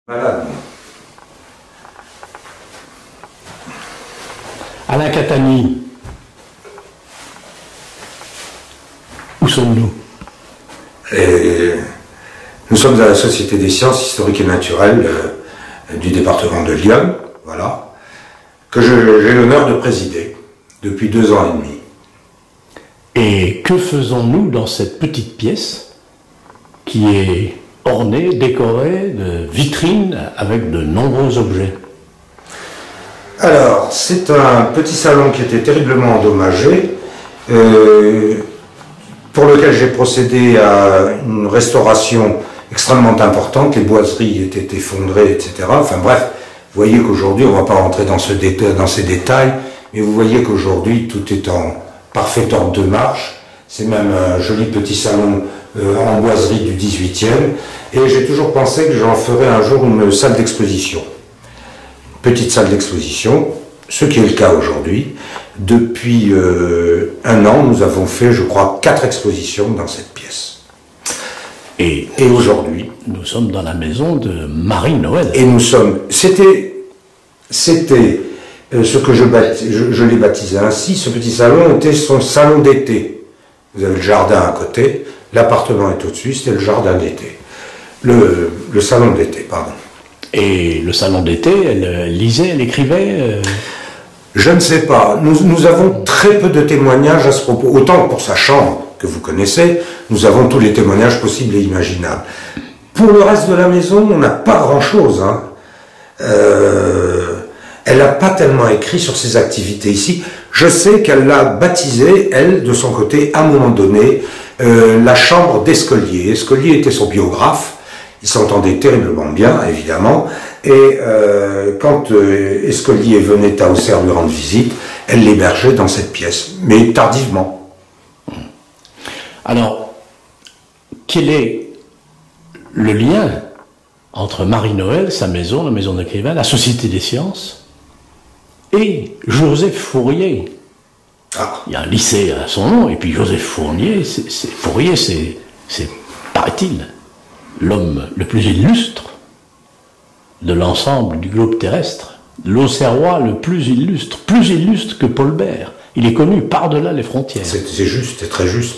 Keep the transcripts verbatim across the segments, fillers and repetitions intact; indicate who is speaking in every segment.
Speaker 1: Malade.
Speaker 2: Alain Catani, où sommes-nous?
Speaker 1: Et nous sommes à la Société des sciences historiques et naturelles euh, du département de Lyon, voilà, que j'ai l'honneur de présider depuis deux ans et demi.
Speaker 2: Et que faisons-nous dans cette petite pièce qui est ornée, décorée de vitrines avec de nombreux objets?
Speaker 1: Alors, c'est un petit salon qui était terriblement endommagé, euh, pour lequel j'ai procédé à une restauration extrêmement importante. Les boiseries étaient effondrées, et cetera. Enfin bref, vous voyez qu'aujourd'hui, on ne va pas rentrer dans, ce déta dans ces détails, mais vous voyez qu'aujourd'hui, tout est en parfait ordre de marche. C'est même un joli petit salon euh, en boiserie du dix-huitième. Et j'ai toujours pensé que j'en ferais un jour une salle d'exposition. Petite salle d'exposition, ce qui est le cas aujourd'hui. Depuis euh, un an, nous avons fait, je crois, quatre expositions dans cette pièce.
Speaker 2: Et,
Speaker 1: et aujourd'hui,
Speaker 2: nous sommes dans la maison de Marie-Noël.
Speaker 1: Et nous sommes, c'était, c'était euh, ce que je, je, je l'ai baptisé ainsi, ce petit salon était son salon d'été. Vous avez le jardin à côté, l'appartement est au-dessus, c'était le jardin d'été. Le, le salon d'été, pardon.
Speaker 2: Et le salon d'été, elle lisait, elle écrivait euh...
Speaker 1: Je ne sais pas. Nous, nous avons très peu de témoignages à ce propos. Autant pour sa chambre, que vous connaissez, nous avons tous les témoignages possibles et imaginables. Pour le reste de la maison, on n'a pas grand-chose. Hein. Euh, elle n'a pas tellement écrit sur ses activités ici. Je sais qu'elle l'a baptisé, elle, de son côté, à un moment donné, euh, la chambre d'Escolier. Escolier était son biographe. Ils s'entendaient terriblement bien, évidemment, et euh, quand euh, Escolier venait à Auxerre lui rendre visite, elle l'hébergeait dans cette pièce, mais tardivement.
Speaker 2: Alors, quel est le lien entre Marie-Noël, sa maison, la maison d'écrivain, la Société des sciences, et Joseph Fourier?
Speaker 1: Ah.
Speaker 2: Il y a un lycée à son nom, et puis Joseph Fourier, c'est, c'est, Fourier, c'est, c'est paraît-il, l'homme le plus illustre de l'ensemble du globe terrestre, l'Auxerrois le plus illustre, plus illustre que Paul Bert. Il est connu par-delà les frontières.
Speaker 1: C'est juste, c'est très juste.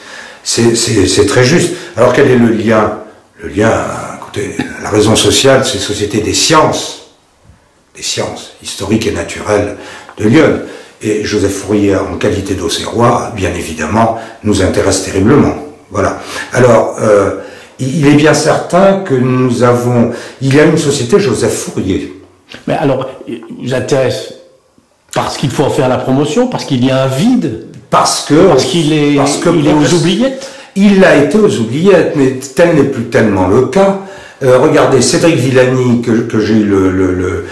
Speaker 1: C'est très juste. Alors quel est le lien? Le lien, écoutez, la raison sociale, c'est la Société des sciences, des sciences historiques et naturelles de Lyon. Et Joseph Fourier, en qualité d'Auxerrois, bien évidemment, nous intéresse terriblement. Voilà. Alors, euh, il est bien certain que nous avons... Il y a une société Joseph Fourier.
Speaker 2: Mais alors, il vous intéresse parce qu'il faut en faire la promotion, parce qu'il y a un vide,
Speaker 1: parce que
Speaker 2: parce qu'il est,
Speaker 1: parce que
Speaker 2: il est aux oubliettes.
Speaker 1: Il a été aux oubliettes, mais tel n'est plus tellement le cas. Euh, regardez, Cédric Villani, que, que j'ai eu l'honneur le, le,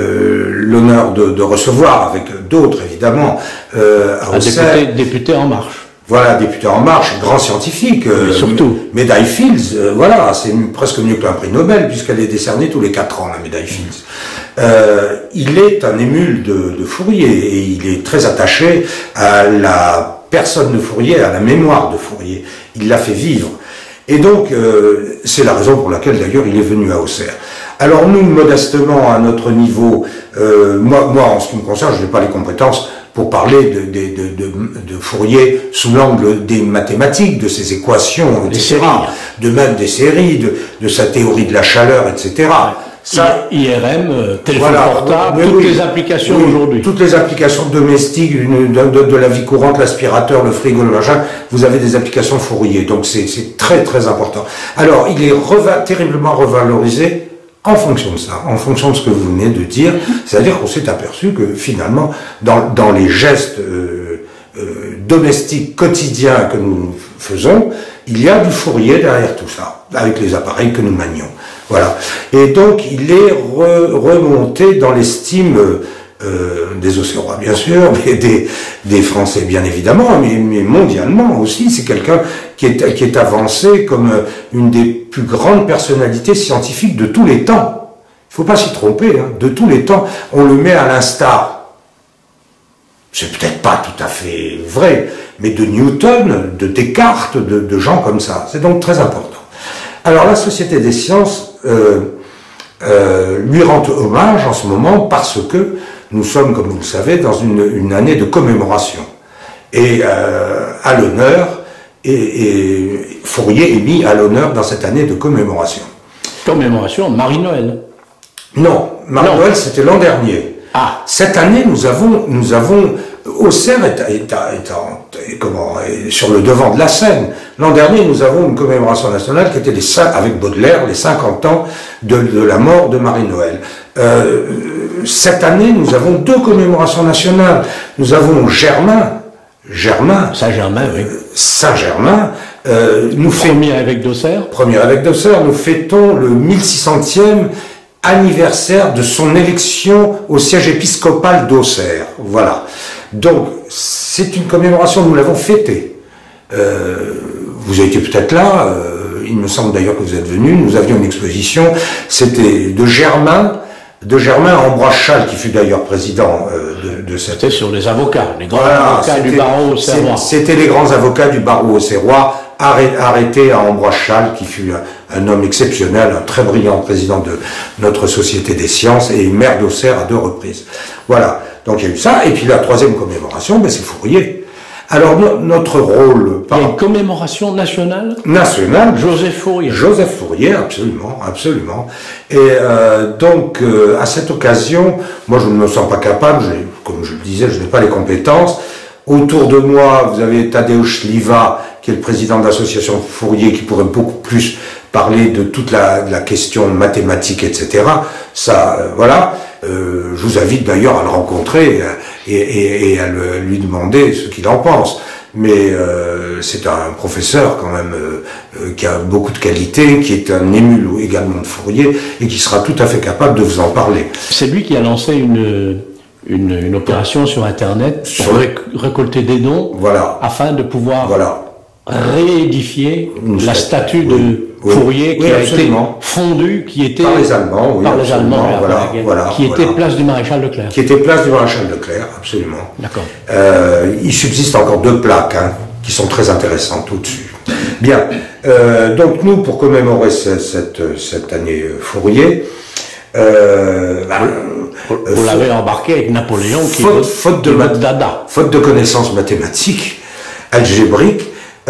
Speaker 1: euh, de, de recevoir, avec d'autres évidemment, euh, à Auxerre.
Speaker 2: Député, député En Marche.
Speaker 1: Voilà, député En Marche, grand scientifique, euh,
Speaker 2: surtout.
Speaker 1: Médaille Fields, euh, voilà, c'est presque mieux qu'un prix Nobel, puisqu'elle est décernée tous les quatre ans, la médaille Fields. Euh, il est un émule de, de Fourier, et il est très attaché à la personne de Fourier, à la mémoire de Fourier. Il l'a fait vivre. Et donc, euh, c'est la raison pour laquelle, d'ailleurs, il est venu à Auxerre. Alors nous, modestement, à notre niveau, euh, moi, moi, en ce qui me concerne, je n'ai pas les compétences pour parler de, de, de, de, de Fourier sous l'angle des mathématiques, de ses équations, et cetera, de même des séries, de, de sa théorie de la chaleur, et cetera.
Speaker 2: Ça, I R M, téléphone voilà, portable, toutes oui, les applications oui, aujourd'hui.
Speaker 1: Toutes les applications domestiques de, de, de la vie courante, l'aspirateur, le frigo, le machin, vous avez des applications Fourier, donc c'est très très important. Alors, il est reva terriblement revalorisé en fonction de ça, en fonction de ce que vous venez de dire, c'est-à-dire qu'on s'est aperçu que finalement, dans, dans les gestes euh, euh, domestiques quotidiens que nous faisons, il y a du Fourier derrière tout ça, avec les appareils que nous manions. Voilà. Et donc, il est re, remonté dans l'estime euh, des Auxerrois, bien sûr, mais des, des Français, bien évidemment, mais, mais mondialement aussi. C'est quelqu'un qui est, qui est avancé comme une des plus grandes personnalités scientifiques de tous les temps. Il ne faut pas s'y tromper, hein, de tous les temps. On le met à l'instar. C'est peut-être pas tout à fait vrai, mais de Newton, de Descartes, de, de gens comme ça. C'est donc très important. Alors, la Société des sciences euh, euh, lui rend hommage en ce moment parce que nous sommes, comme vous le savez, dans une, une année de commémoration. Et euh, à l'honneur, et, et Fourier est mis à l'honneur dans cette année de commémoration.
Speaker 2: Commémoration Marie-Noël.
Speaker 1: Non, Marie-Noël c'était l'an dernier.
Speaker 2: Ah.
Speaker 1: Cette année, nous avons, nous avons, Auxerre est, est, est, est, est comment, est sur le devant de la scène. L'an dernier, nous avons une commémoration nationale qui était les, avec Baudelaire, les cinquante ans de, de la mort de Marie-Noël. Euh, cette année, nous avons deux commémorations nationales. Nous avons Germain, Germain,
Speaker 2: Saint-Germain, oui.
Speaker 1: Euh, Saint-Germain, euh, nous
Speaker 2: Premier évêque d'Auxerre.
Speaker 1: Premier évêque d'Auxerre, nous fêtons le mille six centième anniversaire de son élection au siège épiscopal d'Auxerre. Voilà. Donc, c'est une commémoration, nous l'avons fêtée. Euh, vous avez été peut-être là, euh, il me semble d'ailleurs que vous êtes venu, nous avions une exposition, c'était de Germain, de Germain à Ambroise Chasles, qui fut d'ailleurs président euh, de, de cette...
Speaker 2: C'était sur les avocats, les grands
Speaker 1: voilà,
Speaker 2: avocats du barreau auxerrois.
Speaker 1: C'était les grands avocats du barreau auxerrois, arrêté à Ambroise Chasles, qui fut un, un homme exceptionnel, un très brillant président de notre Société des Sciences et maire d'Auxerre à deux reprises. Voilà, donc il y a eu ça. Et puis la troisième commémoration, ben, c'est Fourier. Alors no, notre rôle...
Speaker 2: Il y a une commémoration nationale
Speaker 1: Nationale.
Speaker 2: Joseph Fourier.
Speaker 1: Joseph Fourier, absolument, absolument. Et euh, donc, euh, à cette occasion, moi je ne me sens pas capable, je, comme je le disais, je n'ai pas les compétences. Autour de moi, vous avez Tadeusz Liva, qui est le président de l'association Fourier, qui pourrait beaucoup plus parler de toute la, de la question mathématique, et cetera. Ça, euh, voilà. Euh, je vous invite d'ailleurs à le rencontrer et, et, et à le, lui demander ce qu'il en pense. Mais euh, c'est un professeur quand même euh, qui a beaucoup de qualités, qui est un émule également de Fourier et qui sera tout à fait capable de vous en parler.
Speaker 2: C'est lui qui a lancé une... Une, une opération sur Internet pour sur réc récolter des dons,
Speaker 1: voilà,
Speaker 2: afin de pouvoir
Speaker 1: voilà.
Speaker 2: réédifier une la statue de
Speaker 1: oui,
Speaker 2: Fourier
Speaker 1: oui,
Speaker 2: qui
Speaker 1: oui,
Speaker 2: a
Speaker 1: absolument.
Speaker 2: été fondue, qui était
Speaker 1: par les Allemands, oui,
Speaker 2: par les Allemands,
Speaker 1: voilà, voilà,
Speaker 2: qui
Speaker 1: voilà.
Speaker 2: était place du Maréchal Leclerc.
Speaker 1: Qui était place du Maréchal Leclerc, absolument.
Speaker 2: D'accord.
Speaker 1: Euh, il subsiste encore deux plaques hein, qui sont très intéressantes au-dessus. Bien. Euh, donc nous, pour commémorer cette, cette, cette année Fourier, euh, bah,
Speaker 2: Vous, vous l'avez embarqué avec Napoléon qui
Speaker 1: faute,
Speaker 2: est
Speaker 1: faute de
Speaker 2: votre dada.
Speaker 1: Faute de connaissances mathématiques, algébriques,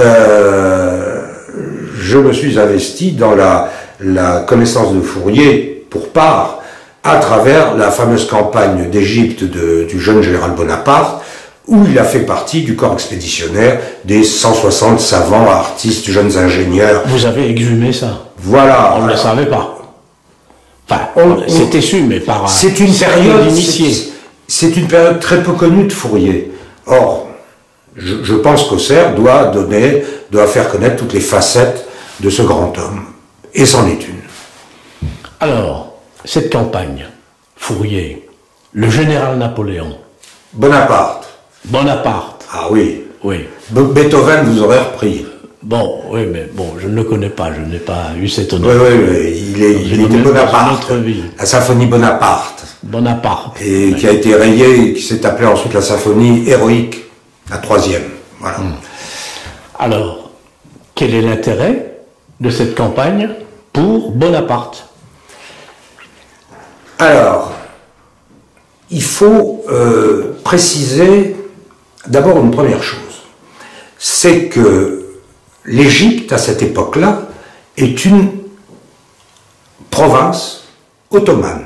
Speaker 1: euh, je me suis investi dans la, la connaissance de Fourier pour part à travers la fameuse campagne d'Égypte du jeune général Bonaparte, où il a fait partie du corps expéditionnaire des cent soixante savants, artistes, jeunes ingénieurs.
Speaker 2: Vous avez exhumé ça?
Speaker 1: Voilà.
Speaker 2: On ne
Speaker 1: voilà.
Speaker 2: le savait pas. Enfin, c'était su, mais par
Speaker 1: c'est une période d'initié. C'est une période très peu connue de Fourier. Or, je, je pense qu'Auxerre doit donner, doit faire connaître toutes les facettes de ce grand homme. Et c'en est une.
Speaker 2: Alors, cette campagne, Fourier, le général Napoléon,
Speaker 1: Bonaparte.
Speaker 2: Bonaparte.
Speaker 1: Ah oui.
Speaker 2: Oui.
Speaker 1: Beethoven vous aurait repris.
Speaker 2: Bon, oui, mais bon, je ne le connais pas, je n'ai pas eu cet honneur.
Speaker 1: Oui, oui, oui, il, est, il était Bonaparte, la symphonie Bonaparte.
Speaker 2: Bonaparte.
Speaker 1: Et
Speaker 2: oui.
Speaker 1: qui a été rayée, et qui s'est appelée ensuite la symphonie héroïque, la troisième. Voilà.
Speaker 2: Hum. Alors, quel est l'intérêt de cette campagne pour Bonaparte?
Speaker 1: Alors, il faut euh, préciser d'abord une première chose, c'est que l'Égypte, à cette époque-là, est une province ottomane.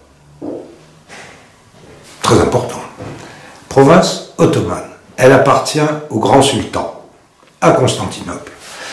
Speaker 1: Très important. Province ottomane. Elle appartient au grand sultan, à Constantinople.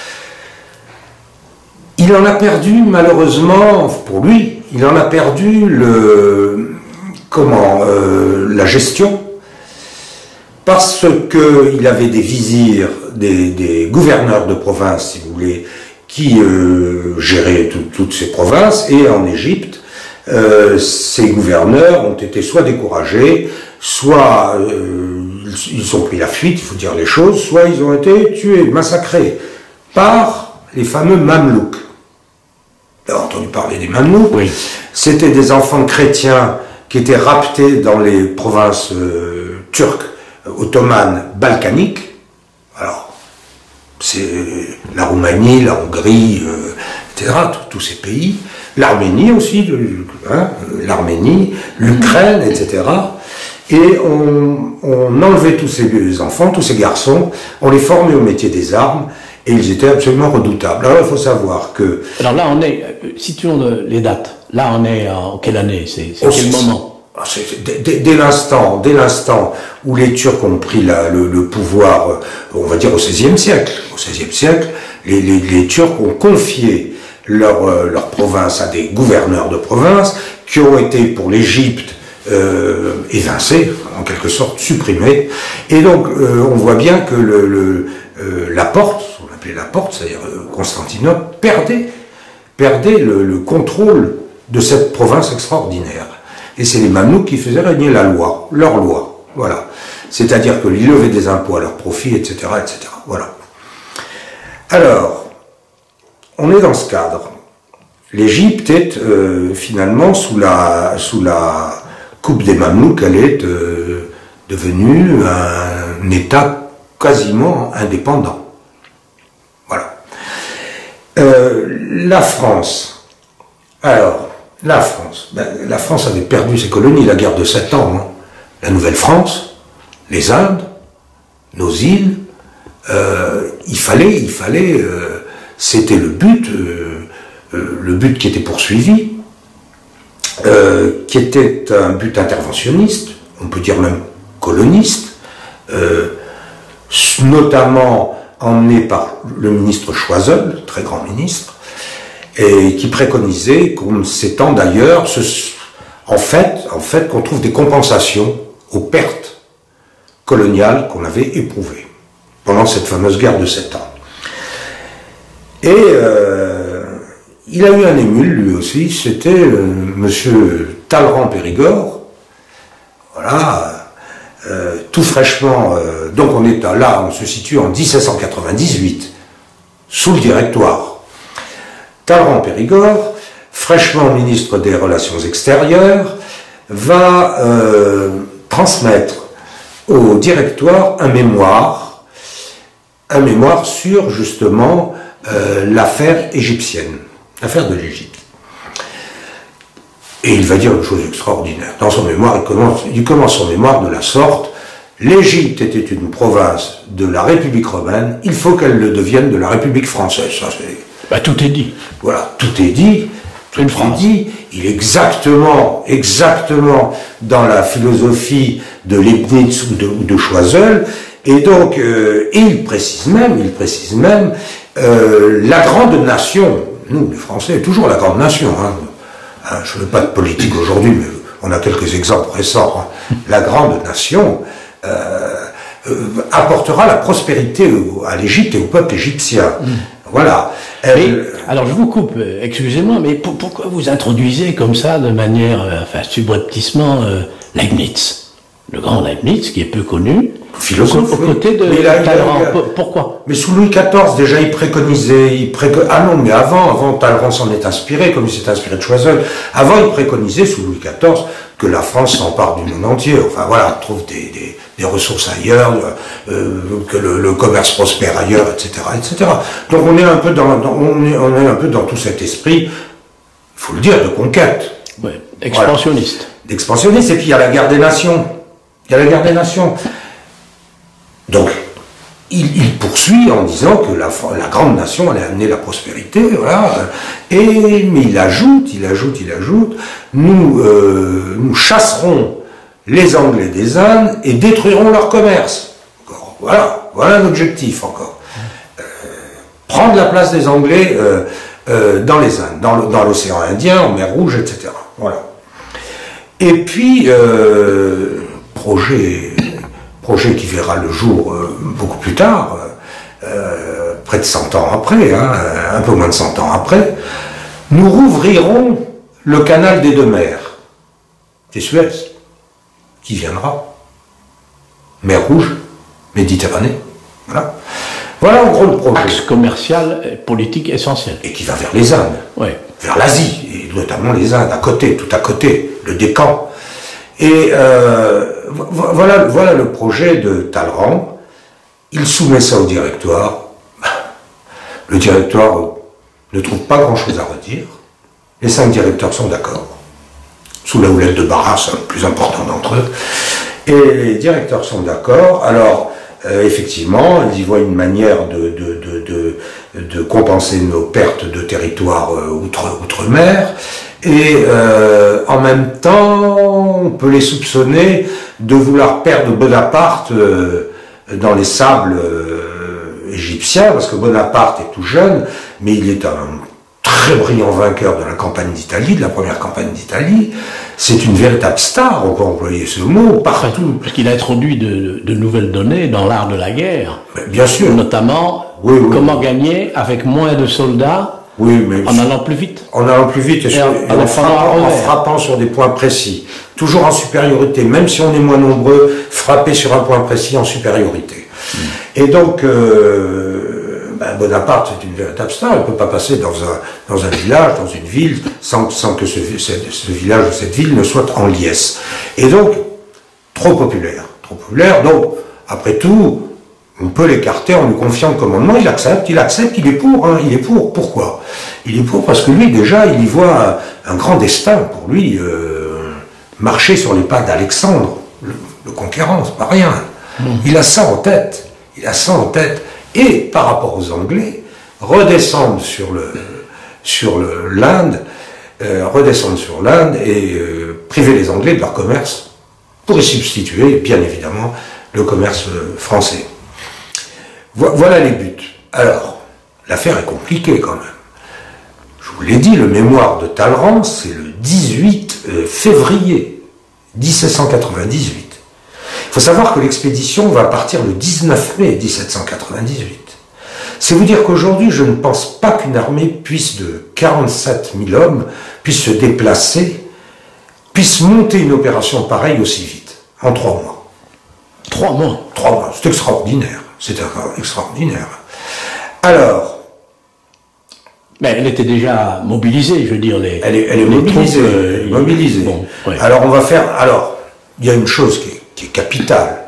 Speaker 1: Il en a perdu, malheureusement, pour lui, il en a perdu le, comment, euh, la gestion, parce qu'il avait des vizirs, des, des gouverneurs de province, si vous voulez, qui euh, géraient tout, toutes ces provinces, et en Égypte, euh, ces gouverneurs ont été soit découragés, soit euh, ils ont pris la fuite, il faut dire les choses, soit ils ont été tués, massacrés, par les fameux Mamelouks. Vous avez entendu parler des Mamelouks?
Speaker 2: Oui.
Speaker 1: C'était des enfants chrétiens qui étaient raptés dans les provinces euh, turques, ottomanes, balkaniques. Alors, c'est la Roumanie, la Hongrie, euh, et cetera, tous ces pays, l'Arménie aussi, hein, l'Arménie, l'Ukraine, et cetera. Et on, on enlevait tous ces enfants, tous ces garçons, on les formait au métier des armes, et ils étaient absolument redoutables. Alors il faut savoir que...
Speaker 2: Alors là on est, situons les dates, là on est en quelle année, c'est quel moment?
Speaker 1: Dès, dès l'instant, dès l'instant où les Turcs ont pris la, le, le pouvoir, on va dire au seizième siècle, au seizième siècle, les, les, les Turcs ont confié leur, leur province à des gouverneurs de province qui ont été pour l'Égypte euh, évincés, en quelque sorte supprimés. Et donc euh, on voit bien que le, le, euh, la porte, on appelait la porte, c'est-à-dire Constantinople, perdait, perdait le, le contrôle de cette province extraordinaire. Et c'est les Mamelouks qui faisaient régner la loi, leur loi, voilà. C'est-à-dire qu'ils levaient des impôts à leur profit, et cetera, et cetera. Voilà. Alors, on est dans ce cadre. L'Égypte est euh, finalement sous la, sous la coupe des Mamelouks, elle est euh, devenue un État quasiment indépendant. Voilà. Euh, la France, alors, la France, ben, la France avait perdu ses colonies, la guerre de sept ans, hein. La Nouvelle-France, les Indes, nos îles, euh, il fallait, il fallait, euh, c'était le but, euh, euh, le but qui était poursuivi, euh, qui était un but interventionniste, on peut dire même coloniste, euh, notamment emmené par le ministre Choiseul, très grand ministre, et qui préconisait qu'on s'étend d'ailleurs, en fait, en fait qu'on trouve des compensations aux pertes coloniales qu'on avait éprouvées pendant cette fameuse guerre de sept ans. Et euh, il a eu un émule, lui aussi, c'était euh, monsieur Talleyrand-Périgord, voilà, euh, tout fraîchement, euh, donc on est là, on se situe en mille sept cent quatre-vingt-dix-huit, sous le Directoire. Talleyrand-Périgord, fraîchement ministre des Relations extérieures, va euh, transmettre au Directoire un mémoire, un mémoire sur justement euh, l'affaire égyptienne, l'affaire de l'Égypte. Et il va dire une chose extraordinaire. Dans son mémoire, il commence, il commence son mémoire de la sorte: l'Égypte était une province de la République romaine, il faut qu'elle le devienne de la République française. Ça, c'est...
Speaker 2: Bah, tout est dit.
Speaker 1: Voilà, tout est dit, tout est dit. Il est exactement, exactement dans la philosophie de Leibniz ou de, de Choiseul, et donc, euh, et il précise même, il précise même, euh, la grande nation, nous les Français, toujours la grande nation, hein, hein, je ne veux pas de politique aujourd'hui, mais on a quelques exemples récents, hein, la grande nation euh, euh, apportera la prospérité au, à l'Égypte et au peuple égyptien. Mm. Voilà.
Speaker 2: Mais, alors je vous coupe, excusez-moi, mais pour, pourquoi vous introduisez comme ça, de manière, euh, enfin subrepticement, euh, Leibniz, le grand Leibniz, qui est peu connu,
Speaker 1: philosophe,
Speaker 2: aux côtés de Talleyrand. Pourquoi?
Speaker 1: Mais sous Louis quatorze, déjà, il préconisait, il préco... ah non, mais avant, avant Talleyrand s'en est inspiré, comme il s'est inspiré de Choiseul, avant il préconisait, sous Louis quatorze, que la France s'empare du monde entier, enfin voilà, trouve des, des, des ressources ailleurs, euh, que le, le commerce prospère ailleurs, et cetera, et cetera. Donc on est un peu dans, dans on, est, on est un peu dans tout cet esprit, il faut le dire, de conquête.
Speaker 2: Ouais, expansionniste.
Speaker 1: Voilà. D'expansionniste, et puis il y a la guerre des nations. Il y a la guerre des nations. Donc, il, il poursuit en disant que la, la grande nation allait amener la prospérité, voilà. Et, mais il ajoute, il ajoute, il ajoute, nous, euh, nous chasserons les Anglais des Indes et détruirons leur commerce. Encore, voilà, voilà un objectif encore. Euh, prendre la place des Anglais euh, euh, dans les Indes, dans l'océan Indien, en mer Rouge, et cetera. Voilà. Et puis, euh, projet... projet qui verra le jour euh, beaucoup plus tard, euh, près de cent ans après, hein, un peu moins de cent ans après, nous rouvrirons le canal des deux mers, c'est Suez, qui viendra, mer Rouge, Méditerranée, voilà. Voilà en gros le projet.
Speaker 2: Axe commercial et politique essentiel.
Speaker 1: Et qui va vers les Indes,
Speaker 2: ouais.
Speaker 1: Vers l'Asie, et notamment les Indes, à côté, tout à côté, le Décan. Et euh, voilà, voilà le projet de Talleyrand. Il soumet ça au Directoire. Le Directoire ne trouve pas grand-chose à redire. Les cinq directeurs sont d'accord, sous la houlette de Barras, le plus important d'entre eux. Et les directeurs sont d'accord. Alors, euh, effectivement, ils y voient une manière de, de, de, de, de compenser nos pertes de territoire euh, outre, outre-mer. Et euh, en même temps, on peut les soupçonner de vouloir perdre Bonaparte euh, dans les sables euh, égyptiens, parce que Bonaparte est tout jeune, mais il est un très brillant vainqueur de la campagne d'Italie, de la première campagne d'Italie. C'est une véritable star, on peut employer ce mot, partout.
Speaker 2: Parce qu'il a introduit de, de nouvelles données dans l'art de la guerre.
Speaker 1: Mais bien sûr.
Speaker 2: Notamment,
Speaker 1: oui, oui,
Speaker 2: comment
Speaker 1: oui.
Speaker 2: gagner avec moins de soldats,
Speaker 1: oui, mais
Speaker 2: en allant plus vite.
Speaker 1: En allant plus vite et, et, sur, en, et en, frappant, en frappant sur des points précis. Toujours en supériorité, même si on est moins nombreux, frapper sur un point précis en supériorité. Mmh. Et donc, euh, ben Bonaparte, c'est une véritable star. Il ne peut pas passer dans un, dans un village, dans une ville, sans, sans que ce, ce, ce village ou cette ville ne soit en liesse. Et donc, trop populaire. Trop populaire. Donc, après tout, on peut l'écarter en lui confiant le commandement. Il accepte, il accepte, il est pour. Hein, il est pour. Pourquoi? Il est pour parce que lui, déjà, il y voit un, un grand destin pour lui. Euh, marcher sur les pas d'Alexandre, le, le conquérant, c'est pas rien. Mmh. Il a ça en tête. Il a ça en tête. Et par rapport aux Anglais, redescendre sur le sur le l'Inde, euh, redescendre sur l'Inde et euh, priver les Anglais de leur commerce pour y substituer, bien évidemment, le commerce français. Vo voilà les buts. Alors, l'affaire est compliquée quand même. Je vous l'ai dit, le mémoire de Talleyrand, c'est le dix-huit février mille sept cent quatre-vingt-dix-huit. Il faut savoir que l'expédition va partir le dix-neuf mai mille sept cent quatre-vingt-dix-huit. C'est vous dire qu'aujourd'hui, je ne pense pas qu'une armée puisse de quarante-sept mille hommes puisse se déplacer, puisse monter une opération pareille aussi vite, en trois mois.
Speaker 2: Trois mois
Speaker 1: Trois mois, c'est extraordinaire. C'est extraordinaire. Alors,
Speaker 2: mais elle était déjà mobilisée, je veux dire. Les,
Speaker 1: elle est, elle est
Speaker 2: les
Speaker 1: mobilisée.
Speaker 2: Troupes, euh,
Speaker 1: mobilisée.
Speaker 2: Bon, ouais.
Speaker 1: Alors, on va faire. Alors, il y a une chose qui est, qui est capitale.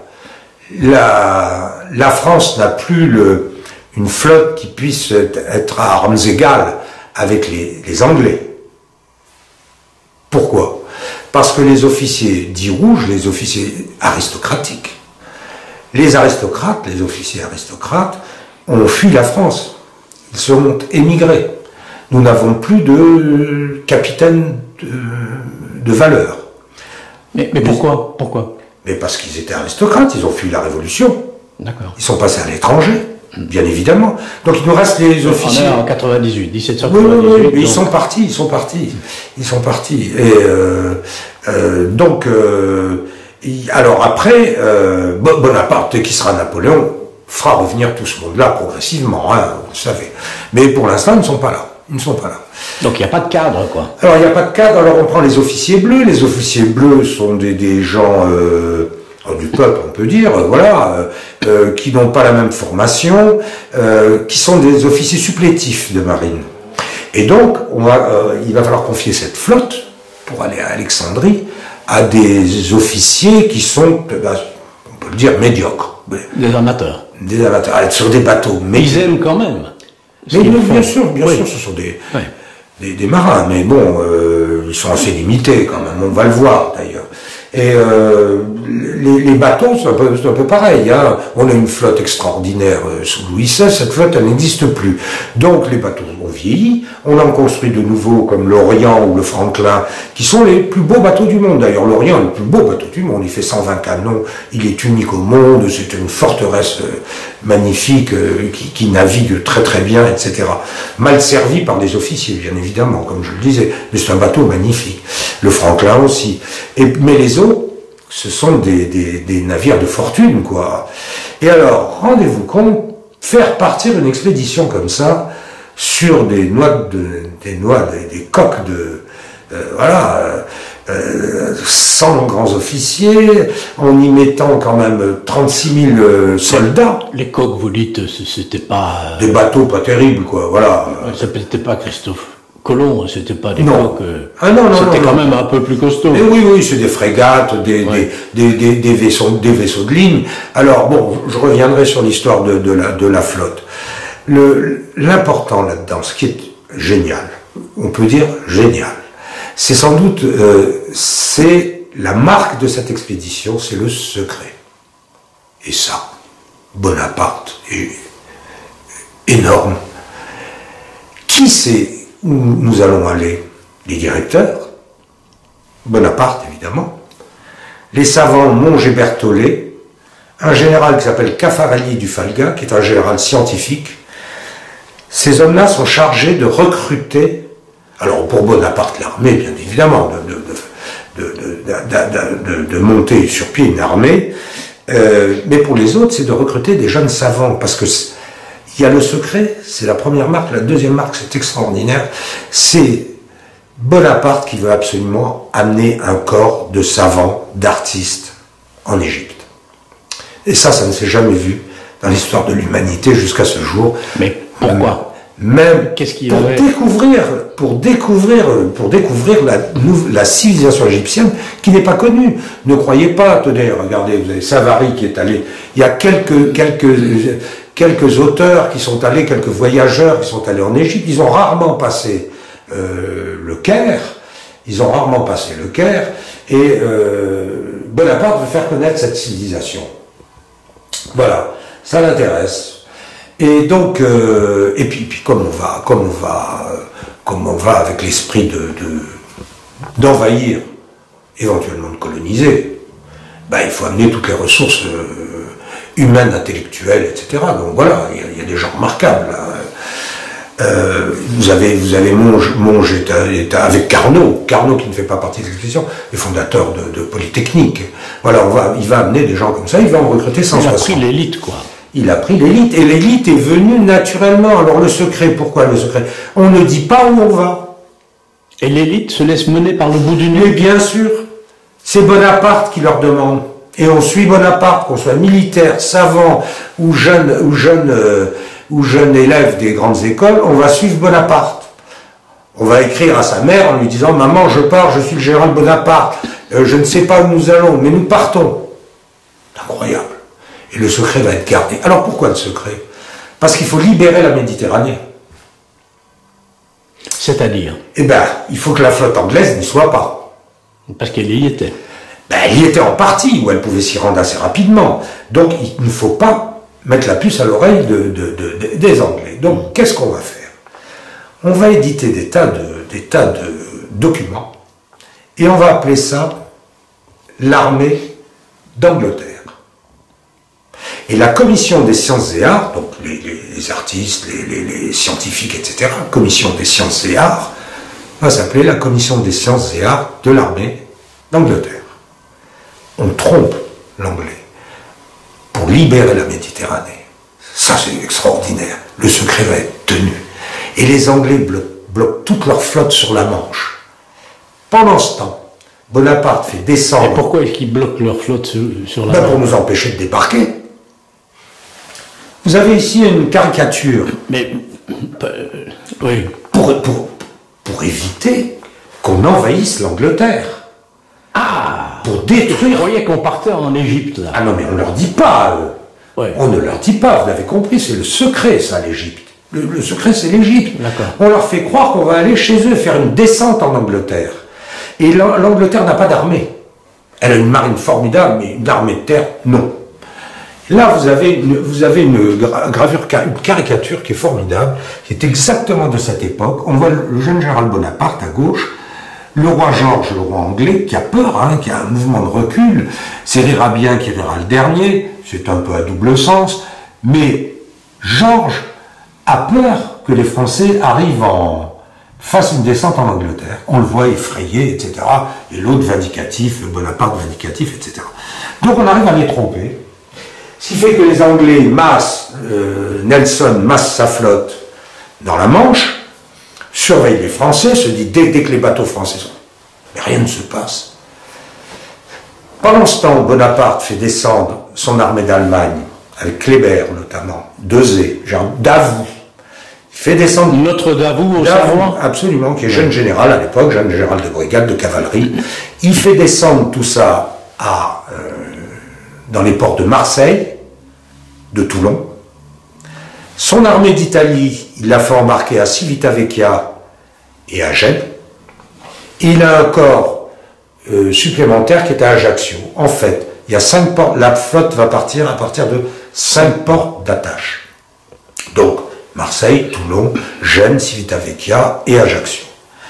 Speaker 1: La, la France n'a plus le, une flotte qui puisse être à armes égales avec les, les Anglais. Pourquoi? Parce que les officiers dits rouges, les officiers aristocratiques, les aristocrates, les officiers aristocrates, ont fui la France. Ils sont émigrés. Nous n'avons plus de capitaine de, de valeur.
Speaker 2: Mais, mais pourquoi, pourquoi
Speaker 1: Mais parce qu'ils étaient aristocrates, ils ont fui la Révolution.
Speaker 2: D'accord.
Speaker 1: Ils sont passés à l'étranger, bien évidemment. Donc il nous reste les officiers.
Speaker 2: On est en quatre-vingt-dix-huit, mille sept cent
Speaker 1: Oui,
Speaker 2: quatre-vingt-dix-huit.
Speaker 1: oui, oui, mais
Speaker 2: donc...
Speaker 1: ils sont partis, ils sont partis. Ils sont partis. Et euh, euh, donc, euh, il, alors après, euh, Bonaparte, qui sera Napoléon, fera revenir tout ce monde-là progressivement, hein, vous le savez. Mais pour l'instant, ils ne sont pas là. Ils ne sont pas là.
Speaker 2: Donc il n'y a pas de cadre, quoi.
Speaker 1: Alors il n'y a pas de cadre, alors on prend les officiers bleus. Les officiers bleus sont des, des gens euh, du peuple, on peut dire, voilà, euh, euh, qui n'ont pas la même formation, euh, qui sont des officiers supplétifs de marine. Et donc, on va, euh, il va falloir confier cette flotte, pour aller à Alexandrie, à des officiers qui sont, ben, on peut le dire, médiocres.
Speaker 2: Des amateurs.
Speaker 1: Des amateurs, sur des bateaux. Mais
Speaker 2: ils aiment quand même.
Speaker 1: Mais bien, bien sûr, bien
Speaker 2: oui.
Speaker 1: sûr, ce sont des,
Speaker 2: oui.
Speaker 1: des, des marins, mais bon, euh, ils sont assez limités quand même, on va le voir d'ailleurs. Et euh, les, les bateaux, c'est un peu, c'est un peu pareil. Hein. On a une flotte extraordinaire euh, sous Louis seize, cette flotte, elle n'existe plus. Donc les bateaux ont vieilli, on en construit de nouveaux comme l'Orient ou le Franklin, qui sont les plus beaux bateaux du monde. D'ailleurs, l'Orient est le plus beau bateau du monde, il fait cent vingt canons, il est unique au monde, c'est une forteresse euh, magnifique euh, qui, qui navigue très très bien, et cetera. Mal servi par des officiers, bien évidemment, comme je le disais, mais c'est un bateau magnifique. Le Franklin aussi. Et, mais les autres, ce sont des, des, des navires de fortune, quoi. Et alors, rendez-vous compte, faire partir une expédition comme ça, sur des noix, de, des, noix des, des coques de, euh, voilà, euh, cent grands officiers, en y mettant quand même trente-six mille euh, soldats.
Speaker 2: Les coques, vous dites, c'était pas...
Speaker 1: Euh, des bateaux pas terribles, quoi, voilà.
Speaker 2: C'était pas Christophe Colomb, c'était pas des
Speaker 1: non.
Speaker 2: coques...
Speaker 1: Ah non, non,
Speaker 2: c'était quand
Speaker 1: non.
Speaker 2: même un peu plus costaud.
Speaker 1: Et oui, oui, c'est des frégates, des,
Speaker 2: ouais.
Speaker 1: des, des, des, des, vaisseaux, des vaisseaux de ligne. Alors, bon, je reviendrai sur l'histoire de, de, la, de la flotte. L'important là-dedans, ce qui est génial, on peut dire génial. C'est sans doute, euh, c'est la marque de cette expédition, c'est le secret. Et ça, Bonaparte est énorme. Qui sait où nous allons aller? Les directeurs, Bonaparte évidemment, les savants Monge et Berthollet, un général qui s'appelle Caffarelli du Falga, qui est un général scientifique. Ces hommes-là sont chargés de recruter, alors pour Bonaparte l'armée bien évidemment, de, de, de, de, de, de monter sur pied une armée, euh, mais pour les autres c'est de recruter des jeunes savants, parce que il y a le secret, c'est la première marque. La deuxième marque, c'est extraordinaire, c'est Bonaparte qui veut absolument amener un corps de savants, d'artistes en Égypte. Et ça, ça ne s'est jamais vu dans l'histoire de l'humanité jusqu'à ce jour.
Speaker 2: Mais pourquoi?
Speaker 1: Même
Speaker 2: Qu'est-ce qu'il
Speaker 1: pour
Speaker 2: aurait...
Speaker 1: découvrir, pour découvrir, pour découvrir la, la civilisation égyptienne qui n'est pas connue. Ne croyez pas, tenez, regardez, vous avez Savary qui est allé, il y a quelques, quelques, quelques auteurs qui sont allés, quelques voyageurs qui sont allés en Égypte, ils ont rarement passé euh, le Caire, ils ont rarement passé le Caire, et euh, Bonaparte veut faire connaître cette civilisation. Voilà, ça l'intéresse. Et donc, euh, et puis, puis comme on va, comme on va, euh, comme on va avec l'esprit de, de, d'envahir, éventuellement de coloniser, ben, il faut amener toutes les ressources euh, humaines, intellectuelles, et cetera. Donc voilà, il y a, il y a des gens remarquables. Là. Euh, vous avez, vous avez Monge, Monge est, est avec Carnot, Carnot qui ne fait pas partie de l'expédition, est fondateur de, de Polytechnique. Voilà, on va, il va amener des gens comme ça, il va en recruter cent soixante.
Speaker 2: Il a pris l'élite, quoi.
Speaker 1: Il a pris l'élite, et l'élite est venue naturellement. Alors le secret, pourquoi le secret? On ne dit pas où on va.
Speaker 2: Et l'élite se laisse mener par le bout du nez?
Speaker 1: Mais bien sûr, c'est Bonaparte qui leur demande. Et on suit Bonaparte, qu'on soit militaire, savant, ou jeune, ou jeune, euh, ou jeune élève des grandes écoles, on va suivre Bonaparte. On va écrire à sa mère en lui disant « Maman, je pars, je suis le général Bonaparte, euh, je ne sais pas où nous allons, mais nous partons. » Incroyable. Et le secret va être gardé. Alors pourquoi le secret? Parce qu'il faut libérer la Méditerranée.
Speaker 2: C'est-à-dire?
Speaker 1: Eh bien, il faut que la flotte anglaise n'y soit pas.
Speaker 2: Parce qu'elle y était.
Speaker 1: Ben, elle y était en partie, où elle pouvait s'y rendre assez rapidement. Donc il ne faut pas mettre la puce à l'oreille de, de, de, de, des Anglais. Donc qu'est-ce qu'on va faire? On va éditer des tas, de, des tas de documents, et on va appeler ça l'armée d'Angleterre. Et la commission des sciences et arts, donc les, les, les artistes, les, les, les scientifiques, et cetera, commission des sciences et arts, va s'appeler la commission des sciences et arts de l'armée d'Angleterre. On trompe l'anglais pour libérer la Méditerranée. Ça, c'est extraordinaire. Le secret va être tenu. Et les Anglais bloquent, bloquent toute leur flotte sur la Manche. Pendant ce temps, Bonaparte fait descendre...
Speaker 2: Et pourquoi est-ce qu'ils bloquent leur flotte sur, sur la
Speaker 1: ben
Speaker 2: Manche?
Speaker 1: Pour nous empêcher de débarquer. Vous avez ici une caricature.
Speaker 2: Mais, euh, oui.
Speaker 1: Pour, pour, pour éviter qu'on envahisse l'Angleterre.
Speaker 2: Ah!
Speaker 1: Pour détruire...
Speaker 2: Je croyais qu'on partait en Égypte, là.
Speaker 1: Ah non, mais on ne leur dit pas. Euh,
Speaker 2: ouais.
Speaker 1: On ne leur dit pas, vous l'avez compris, c'est le secret, ça, l'Égypte. Le, le secret, c'est l'Égypte.
Speaker 2: D'accord.
Speaker 1: On leur fait croire qu'on va aller chez eux faire une descente en Angleterre. Et l'Angleterre n'a pas d'armée. Elle a une marine formidable, mais une armée de terre, non. Là, vous avez une, vous avez une gravure, une caricature qui est formidable, qui est exactement de cette époque. On voit le jeune général Bonaparte à gauche, le roi Georges, le roi anglais, qui a peur, hein, qui a un mouvement de recul. C'est rira bien qui rira le dernier, c'est un peu à double sens, mais Georges a peur que les Français arrivent en fassent une descente en Angleterre. On le voit effrayé, et cetera. Et l'autre vindicatif, le Bonaparte vindicatif, et cetera. Donc on arrive à les tromper. Ce qui fait que les Anglais massent, euh, Nelson masse sa flotte dans la Manche, surveille les Français, se dit dès, dès que les bateaux français sont... Mais rien ne se passe. Pendant ce temps, Bonaparte fait descendre son armée d'Allemagne, avec Kléber notamment, Dezé, Davout. Il fait descendre...
Speaker 2: Notre Davout au Savoie.
Speaker 1: Absolument, qui est jeune général à l'époque, jeune général de brigade, de cavalerie. Il fait descendre tout ça à... Euh, dans les ports de Marseille, de Toulon. Son armée d'Italie, il l'a fait embarquer à Civitavecchia et à Gênes. Et il a un corps euh, supplémentaire qui est à Ajaccio. En fait, il y a cinq ports, la flotte va partir à partir de cinq ports d'attache. Donc, Marseille, Toulon, Gênes, Civitavecchia et Ajaccio.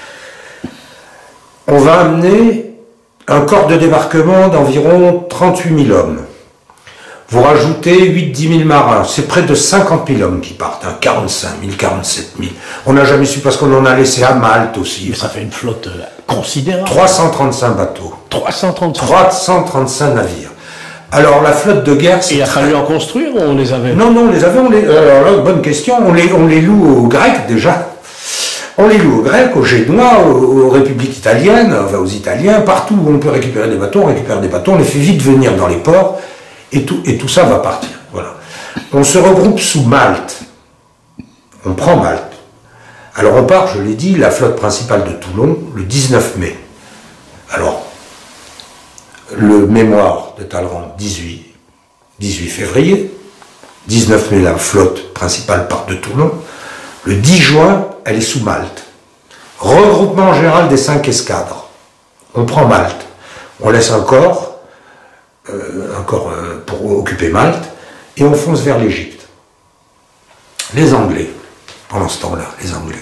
Speaker 1: On va amener un corps de débarquement d'environ trente-huit mille hommes. Vous rajoutez huit à dix mille marins, c'est près de cinquante mille hommes qui partent, hein, quarante-cinq mille, quarante-sept mille. On n'a jamais su parce qu'on en a laissé à Malte aussi.
Speaker 2: Mais ça fait une flotte considérable.
Speaker 1: trois cent trente-cinq bateaux.
Speaker 2: trois cent trente-cinq.
Speaker 1: trois cent trente-cinq navires. Alors la flotte de guerre, c'est...
Speaker 2: Et il a
Speaker 1: très...
Speaker 2: fallu en construire ou on les avait?
Speaker 1: Non, non, on les avait, on les... Alors là, bonne question, on les, on les loue aux Grecs déjà. On les loue aux Grecs, aux Génois, aux, aux républiques italiennes, enfin aux Italiens, partout où on peut récupérer des bateaux, on récupère des bateaux, on les fait vite venir dans les ports, et tout, et tout ça va partir. Voilà. On se regroupe sous Malte. On prend Malte. Alors on part, je l'ai dit, la flotte principale de Toulon, le dix-neuf mai. Alors, le mémoire de Talleyrand, dix-huit février, dix-neuf mai, la flotte principale part de Toulon. Le dix juin, elle est sous Malte. Regroupement général des cinq escadres. On prend Malte. On laisse un corps, euh, un corps euh, pour occuper Malte, et on fonce vers l'Égypte. Les Anglais, pendant ce temps-là, les Anglais,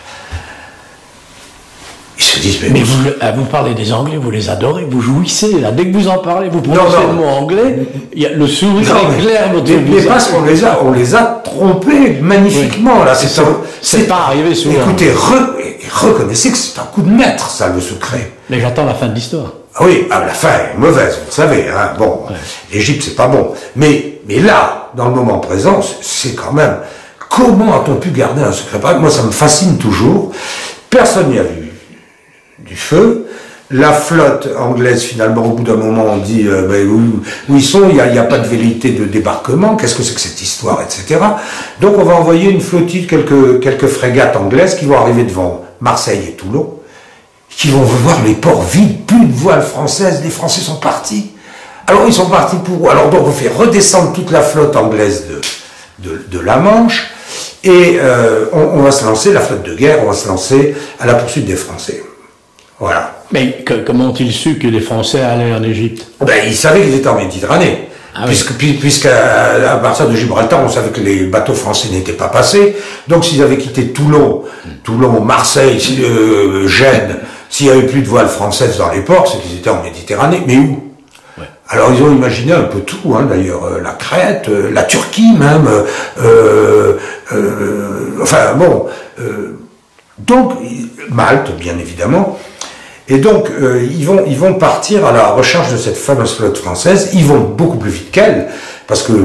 Speaker 1: ils se disent... Mais,
Speaker 2: mais vous, le, vous parlez des Anglais, vous les adorez, vous jouissez, là, dès que vous en parlez, vous prononcez le mot anglais, il y a le sourire éclaire votre
Speaker 1: visage. Mais parce qu'on les a, on les a trompés magnifiquement, oui. Là.
Speaker 2: C'est un, c'est pas arrivé souvent.
Speaker 1: Écoutez, re, reconnaissez que c'est un coup de maître, ça, le secret.
Speaker 2: Mais j'attends la fin de l'histoire.
Speaker 1: Ah oui, ah, la fin est mauvaise, vous le savez, hein. Bon, ouais. L'Égypte, c'est pas bon. Mais, mais là, dans le moment présent, c'est quand même, comment a-t-on pu garder un secret pareil? Moi, ça me fascine toujours. Personne n'y a vu du feu. La flotte anglaise, finalement, au bout d'un moment, on dit euh, ben, où, où ils sont, il n'y a, a pas de velléité de débarquement, qu'est-ce que c'est que cette histoire, et cetera. Donc on va envoyer une flottille, quelques, quelques frégates anglaises qui vont arriver devant Marseille et Toulon, qui vont voir les ports vides, plus de voiles françaises, les Français sont partis. Alors ils sont partis pour... Alors donc on fait redescendre toute la flotte anglaise de, de, de la Manche, et euh, on, on va se lancer, la flotte de guerre, on va se lancer à la poursuite des Français. Voilà.
Speaker 2: Mais que, comment ont-ils su que les Français allaient en Égypte?
Speaker 1: Ben, ils savaient qu'ils étaient en Méditerranée. Ah, puisque, oui. Puisqu'à à partir de Gibraltar, on savait que les bateaux français n'étaient pas passés. Donc s'ils avaient quitté Toulon, Toulon, Marseille, euh, Gênes, s'il n'y avait plus de voiles françaises dans les ports, c'est qu'ils étaient en Méditerranée. Mais où? Ouais. Alors ils ont imaginé un peu tout, hein, d'ailleurs, euh, la Crète, euh, la Turquie même, euh, euh, enfin bon, euh, donc Malte, bien évidemment. Et donc, euh, ils vont, ils vont partir à la recherche de cette fameuse flotte française. Ils vont beaucoup plus vite qu'elle, parce que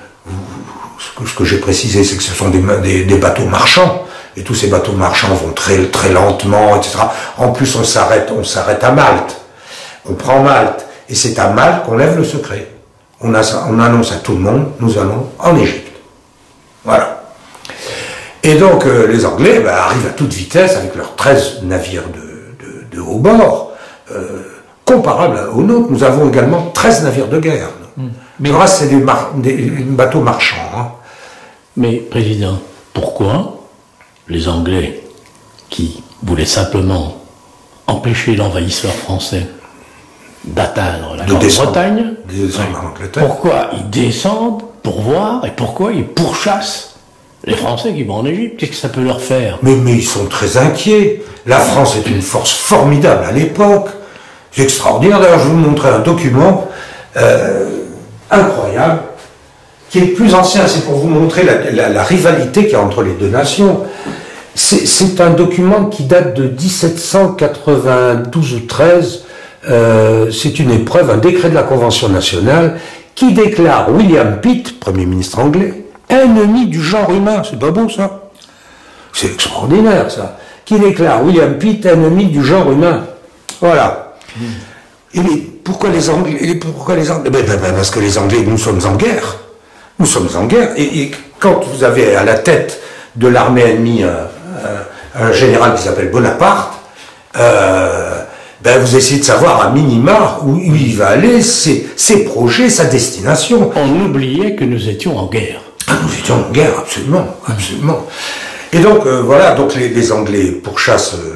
Speaker 1: ce que, ce que j'ai précisé, c'est que ce sont des, des, des bateaux marchands, et tous ces bateaux marchands vont très, très lentement, et cetera. En plus, on s'arrête, on s'arrête à Malte. On prend Malte, et c'est à Malte qu'on lève le secret. On, a, on annonce à tout le monde, nous allons en Égypte. Voilà. Et donc, euh, les Anglais bah, arrivent à toute vitesse avec leurs treize navires de de haut bord, euh, comparable aux nôtres. Nous avons également treize navires de guerre. Mmh. Mais le reste, c'est des, des, des bateaux marchands. Hein.
Speaker 2: Mais, Président, pourquoi les Anglais, qui voulaient simplement empêcher l'envahisseur français d'atteindre la Grande-Bretagne, pourquoi ils descendent pour voir et pourquoi ils pourchassent les Français qui vont en Égypte? Qu'est-ce que ça peut leur faire?
Speaker 1: Mais, mais ils sont très inquiets. La France est une force formidable à l'époque. C'est extraordinaire. D'ailleurs, je vais vous montrer un document euh, incroyable, qui est plus ancien. C'est pour vous montrer la, la, la rivalité qu'il y a entre les deux nations. C'est un document qui date de dix-sept cent quatre-vingt-douze ou treize. Euh, C'est une épreuve, un décret de la Convention nationale, qui déclare William Pitt, Premier ministre anglais, ennemi du genre humain. C'est pas beau, ça? C'est extraordinaire, ça. Qui déclare William Pitt ennemi du genre humain. Voilà. Mmh. Et mais pourquoi les Anglais? Pourquoi les Anglais? Ben, ben, ben, parce que les Anglais, nous sommes en guerre. Nous sommes en guerre. Et, et quand vous avez à la tête de l'armée ennemie un, un, un général qui s'appelle Bonaparte, euh, ben vous essayez de savoir à minima où, où il va aller, ses, ses projets, sa destination.
Speaker 2: On oubliait que nous étions en guerre.
Speaker 1: Ah, nous étions en guerre, absolument, absolument. Et donc, euh, voilà, donc les, les Anglais pourchassent euh,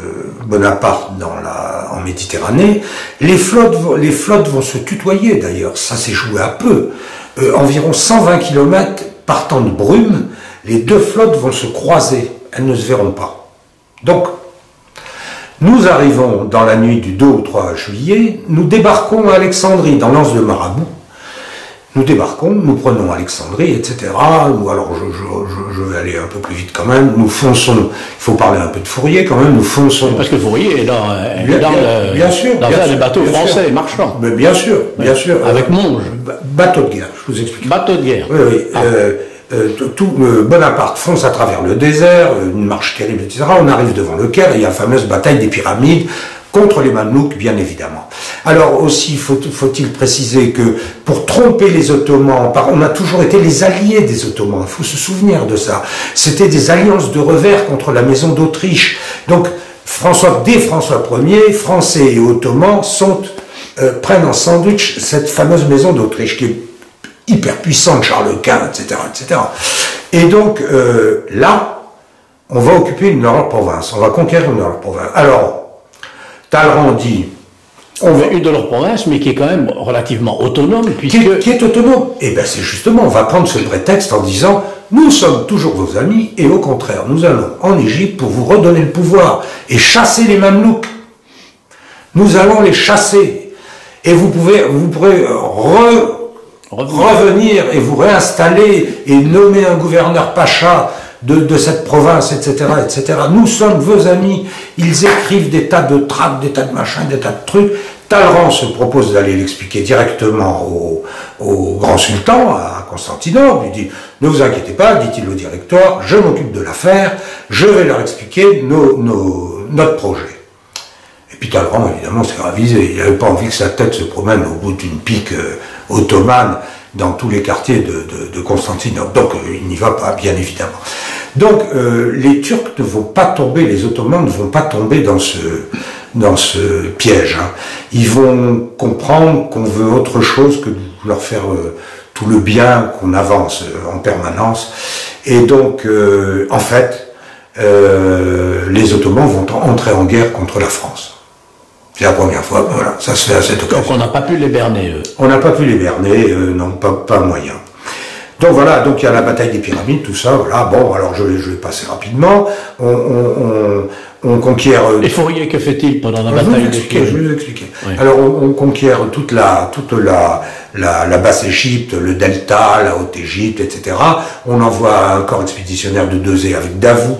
Speaker 1: Bonaparte dans la, en Méditerranée. Les flottes, les flottes vont se tutoyer d'ailleurs, ça s'est joué à peu. Euh, environ cent vingt kilomètres partant de Brume, les deux flottes vont se croiser, elles ne se verront pas. Donc, nous arrivons dans la nuit du deux au trois juillet, nous débarquons à Alexandrie, dans l'anse de Marabout. Nous débarquons, nous prenons Alexandrie, et cetera. Ou alors, je, je, je vais aller un peu plus vite quand même. Nous fonçons, il faut parler un peu de Fourier quand même, nous fonçons.
Speaker 2: Parce que Fourier est dans,
Speaker 1: bien,
Speaker 2: dans,
Speaker 1: bien,
Speaker 2: le,
Speaker 1: bien sûr,
Speaker 2: dans
Speaker 1: bien
Speaker 2: un
Speaker 1: sûr,
Speaker 2: des bateaux
Speaker 1: bien
Speaker 2: français
Speaker 1: sûr.
Speaker 2: marchands.
Speaker 1: Mais bien sûr, bien
Speaker 2: oui.
Speaker 1: sûr.
Speaker 2: Avec
Speaker 1: euh,
Speaker 2: Monge.
Speaker 1: Bateau de guerre, je vous explique.
Speaker 2: Bateau de guerre.
Speaker 1: Oui, oui. Ah. Euh, euh, tout, euh, Bonaparte fonce à travers le désert, une marche terrible, et cetera. On arrive devant le Caire et il y a la fameuse bataille des pyramides contre les Mamelouks, bien évidemment. Alors aussi, faut, faut-il préciser que pour tromper les Ottomans, on a toujours été les alliés des Ottomans, il faut se souvenir de ça. C'était des alliances de revers contre la maison d'Autriche. Donc, François, dès François Ier, Français et Ottomans sont, euh, prennent en sandwich cette fameuse maison d'Autriche qui est hyper puissante, Charles Quint, et cetera, et cetera. Et donc, euh, là, on va occuper une de leurs provinces, on va conquérir une de leurs provinces. Alors, Talleyrand dit...
Speaker 2: On veut une de leurs provinces, mais qui est quand même relativement autonome, puisque...
Speaker 1: Qui est, qui est autonome. Eh bien, c'est justement, on va prendre ce prétexte en disant, nous sommes toujours vos amis, et au contraire, nous allons en Égypte pour vous redonner le pouvoir, et chasser les Mamelouks. Nous allons les chasser. Et vous pouvez, vous pourrez re, revenir. revenir et vous réinstaller, et nommer un gouverneur pacha de, de cette province, et cetera, et cetera. Nous sommes vos amis. Ils écrivent des tas de tracts, des tas de machins, des tas de trucs. Talleyrand se propose d'aller l'expliquer directement au, au grand sultan, à Constantinople. Il dit, ne vous inquiétez pas, dit-il au directoire, je m'occupe de l'affaire, je vais leur expliquer nos, nos, notre projet. Et puis Talleyrand, évidemment, s'est ravisé. Il n'avait pas envie que sa tête se promène au bout d'une pique euh, ottomane dans tous les quartiers de, de, de Constantinople. Donc, euh, il n'y va pas, bien évidemment. Donc, euh, les Turcs ne vont pas tomber, les Ottomans ne vont pas tomber dans ce, dans ce piège. Hein. Ils vont comprendre qu'on veut autre chose que de leur faire euh, tout le bien, qu'on avance euh, en permanence. Et donc, euh, en fait, euh, les Ottomans vont entrer en guerre contre la France. C'est la première fois, voilà, ça se fait à cette occasion.
Speaker 2: Donc on n'a pas pu les berner, eux.
Speaker 1: On n'a pas pu les berner, euh, non, pas, pas moyen. Donc voilà, donc il y a la bataille des pyramides, tout ça, voilà, bon, alors je, je vais passer rapidement, on, on, on, on conquiert...
Speaker 2: Et Fourier, que fait-il pendant la
Speaker 1: je
Speaker 2: bataille
Speaker 1: des pyramides? Je vais vous expliquer.
Speaker 2: Oui.
Speaker 1: Alors on, on conquiert toute la, toute la, la, la Basse-Égypte, le Delta, la Haute-Égypte, et cetera. On envoie un corps expéditionnaire de Dezé avec Davout,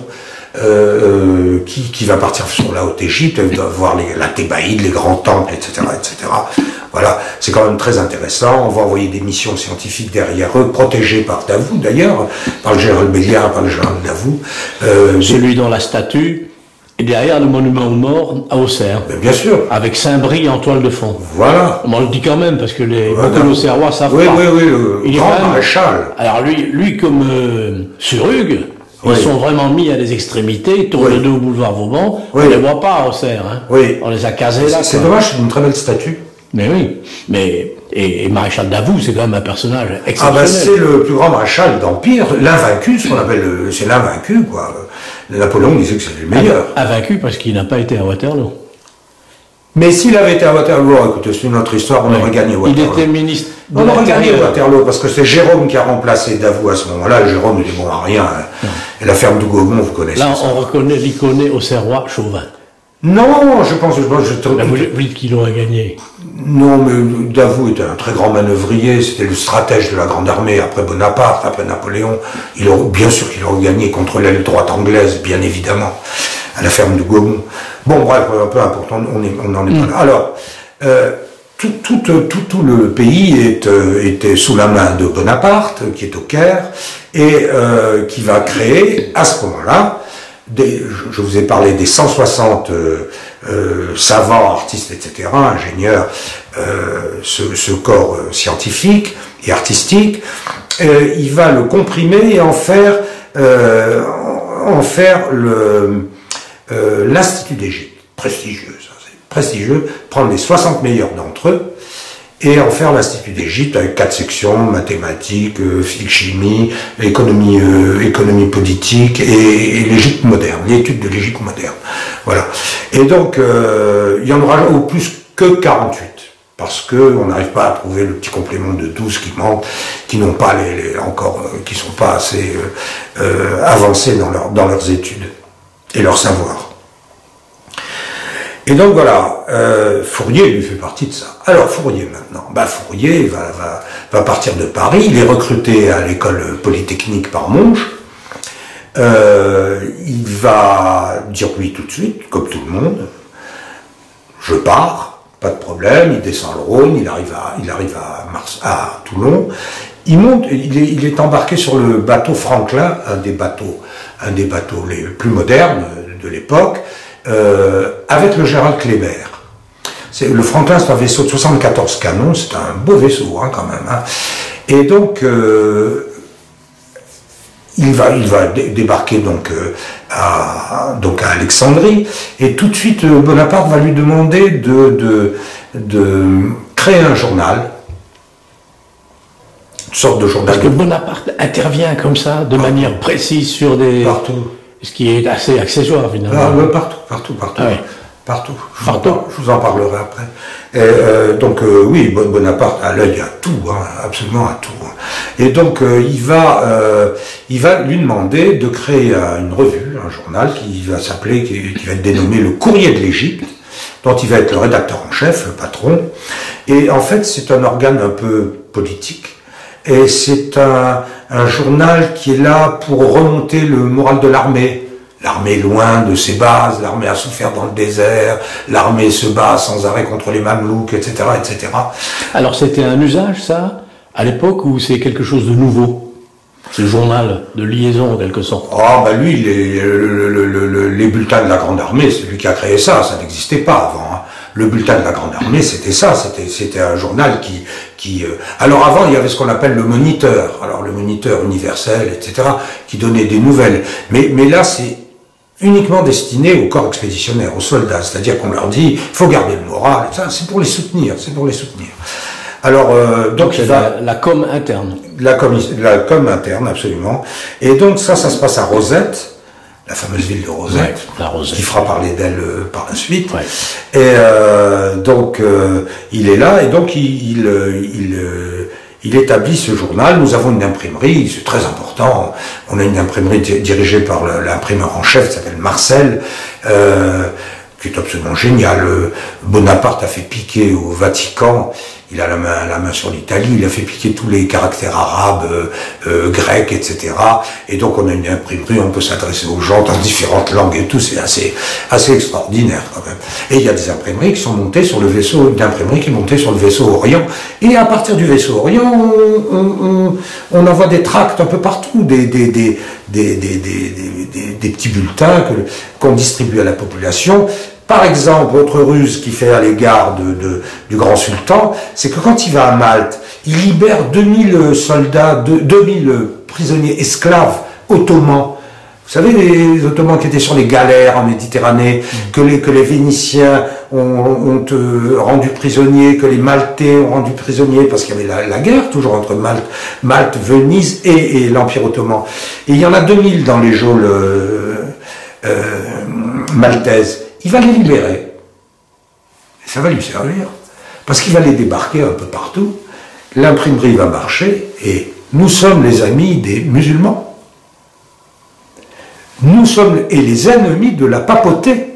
Speaker 1: Euh, qui, qui va partir sur la Haute-Égypte, elle doit voir les, la Thébaïde, les grands temples, et cetera, et cetera. Voilà, c'est quand même très intéressant. On va envoyer des missions scientifiques derrière eux, protégées par Davout d'ailleurs, par le général Béliard, par le général Davout. Euh,
Speaker 2: Celui dont la statue est derrière le monument aux morts à Auxerre.
Speaker 1: Ben bien sûr.
Speaker 2: Avec Saint-Brie en toile de fond.
Speaker 1: Voilà.
Speaker 2: On le dit quand même, parce que les
Speaker 1: Voilà.
Speaker 2: beaucoup d'Auxerrois savent
Speaker 1: oui,
Speaker 2: pas.
Speaker 1: Oui, oui, le
Speaker 2: Il
Speaker 1: grand
Speaker 2: est quand même,
Speaker 1: maréchal.
Speaker 2: Alors lui, lui comme euh, Surugue,
Speaker 1: oui.
Speaker 2: Ils sont vraiment mis à des extrémités, ils tournent
Speaker 1: oui.
Speaker 2: le dos au boulevard Vauban,
Speaker 1: oui.
Speaker 2: on ne les voit pas à Auxerre. Hein.
Speaker 1: Oui.
Speaker 2: On les a casés là.
Speaker 1: C'est dommage, c'est une très belle statue.
Speaker 2: Mais oui, mais et, et Maréchal Davout, c'est quand même un personnage exceptionnel.
Speaker 1: Ah ben c'est le plus grand maréchal d'Empire, l'invaincu, ce qu'on appelle, c'est l'invaincu, quoi. Napoléon disait que c'était le meilleur.
Speaker 2: Invaincu parce qu'il n'a pas été à Waterloo.
Speaker 1: Mais s'il avait été à Waterloo, écoutez, c'est une autre histoire, on oui. aurait gagné Waterloo.
Speaker 2: Il était ministre de
Speaker 1: On aurait gagné Waterloo, parce que c'est Jérôme qui a remplacé Davout à ce moment-là. Jérôme était bon à rien. Non. Et la ferme de Gaumont, vous connaissez
Speaker 2: Là,
Speaker 1: ça.
Speaker 2: on reconnaît l'iconé auxerrois Chauvin.
Speaker 1: Non, je pense... Je, je,
Speaker 2: Là, vous, vous dites qu'il aurait gagné.
Speaker 1: Non, mais Davout était un très grand manœuvrier, c'était le stratège de la Grande Armée, après Bonaparte, après Napoléon. Il aurait, bien sûr qu'il aurait gagné contre l'aile droite anglaise, bien évidemment, à la ferme de Gaumont. Bon, bref, peu importe, on n'en est, est mm. pas là. Alors, euh, tout, tout, tout, tout le pays est, euh, était sous la main de Bonaparte, qui est au Caire, et euh, qui va créer, à ce moment-là, Des, je vous ai parlé des cent soixante euh, euh, savants, artistes, et cetera, ingénieurs, euh, ce, ce corps euh, scientifique et artistique, euh, il va le comprimer et en faire, euh, en faire le, euh, l'Institut d'Égypte, prestigieux, ça, c'est prestigieux, prendre les soixante meilleurs d'entre eux et en faire l'Institut d'Égypte avec quatre sections, mathématiques, euh, physique, chimie, économie, euh, économie politique et, et l'Égypte moderne, l'étude de l'Égypte moderne. Voilà. Et donc, euh, il y en aura au plus que quarante-huit. Parce qu'on n'arrive pas à trouver le petit complément de douze qui manque, qui n'ont pas les, les encore, euh, qui sont pas assez euh, euh, avancés dans, leur, dans leurs études et leur savoir. Et donc voilà, euh, Fourier lui fait partie de ça. Alors Fourier maintenant, bah Fourier va, va, va partir de Paris, il est recruté à l'école polytechnique par Monge. Euh, il va dire oui tout de suite, comme tout le monde. Je pars. Pas de problème, il descend le Rhône, il arrive à, il arrive à, Mars, à Toulon, il monte, il est, il est embarqué sur le bateau Franklin, un des bateaux, un des bateaux les plus modernes de l'époque, euh, avec le Gérald Kléber. C'est, le Franklin, c'est un vaisseau de soixante-quatorze canons, c'est un beau vaisseau hein, quand même. Hein. Et donc, euh, Il va, il va dé débarquer donc, euh, à, donc à Alexandrie, et tout de suite euh, Bonaparte va lui demander de, de, de créer un journal, une sorte de journal.
Speaker 2: Parce que Bonaparte intervient comme ça, de partout. manière précise sur des...
Speaker 1: Partout.
Speaker 2: Ce qui est assez accessoire finalement.
Speaker 1: Ah, ouais, partout, partout, partout. Ah, oui. Partout. Je,
Speaker 2: partout.
Speaker 1: Vous en, je vous en parlerai après. Et, euh, donc euh, oui, Bonaparte a l'œil à tout, hein, absolument à tout. Hein. Et donc euh, il va, euh, il va lui demander de créer euh, une revue, un journal qui va s'appeler, qui, qui va être dénommé le Courrier de l'Égypte, dont il va être le rédacteur en chef, le patron. Et en fait, c'est un organe un peu politique. Et c'est un, un journal qui est là pour remonter le moral de l'armée. L'armée est loin de ses bases, l'armée a souffert dans le désert, l'armée se bat sans arrêt contre les Mamelouks, et cetera, et cetera.
Speaker 2: Alors c'était un usage, ça, à l'époque, ou c'est quelque chose de nouveau? Ce journal de liaison, en quelque sorte.
Speaker 1: Ah, ben lui, les, le, le, le, les bulletins de la Grande Armée, c'est lui qui a créé ça, ça n'existait pas avant. Hein. Le bulletin de la Grande Armée, c'était ça, c'était c'était un journal qui... qui euh... Alors avant, il y avait ce qu'on appelle le Moniteur, alors le Moniteur universel, et cetera, qui donnait des nouvelles. Mais, mais là, c'est uniquement destiné au corps expéditionnaire, aux soldats, c'est-à-dire qu'on leur dit, il faut garder le moral, c'est pour les soutenir, c'est pour les soutenir. Alors, euh, donc,
Speaker 2: donc
Speaker 1: il
Speaker 2: va...
Speaker 1: va...
Speaker 2: La com interne.
Speaker 1: La com, la com interne, absolument. Et donc ça, ça se passe à Rosette, la fameuse ville de Rosette,
Speaker 2: ouais, la Rosette.
Speaker 1: Qui fera parler d'elle euh, par la suite.
Speaker 2: Ouais.
Speaker 1: Et euh, donc, euh, il est là, et donc il... il, il euh, Il établit ce journal. Nous avons une imprimerie, c'est très important. On a une imprimerie dirigée par l'imprimeur en chef, qui s'appelle Marcel, euh, qui est absolument génial. Bonaparte a fait piquer au Vatican, il a la main, la main sur l'Italie, il a fait piquer tous les caractères arabes, euh, euh, grecs, et cetera. Et donc on a une imprimerie, on peut s'adresser aux gens dans différentes langues et tout, c'est assez, assez extraordinaire quand même. Et il y a des imprimeries qui sont montées sur le vaisseau, une imprimerie qui est montée sur le vaisseau Orient. Et à partir du vaisseau Orient, on, on, on, on envoie des tracts un peu partout, des, des, des, des, des, des, des, des petits bulletins que, qu'on distribue à la population. Par exemple, autre ruse qu'il fait à l'égard de, de, du grand sultan, c'est que quand il va à Malte, il libère deux mille soldats, deux mille prisonniers esclaves ottomans. Vous savez, les Ottomans qui étaient sur les galères en Méditerranée, mmh. que, les, que les Vénitiens ont, ont euh, rendu prisonniers, que les Maltais ont rendu prisonniers, parce qu'il y avait la, la guerre toujours entre Malte, Malte Venise et, et l'Empire ottoman. Et il y en a deux mille dans les geôles euh, euh, maltaises. Il va les libérer. Et ça va lui servir. Parce qu'il va les débarquer un peu partout. L'imprimerie va marcher. Et nous sommes les amis des musulmans. Nous sommes et les ennemis de la papauté.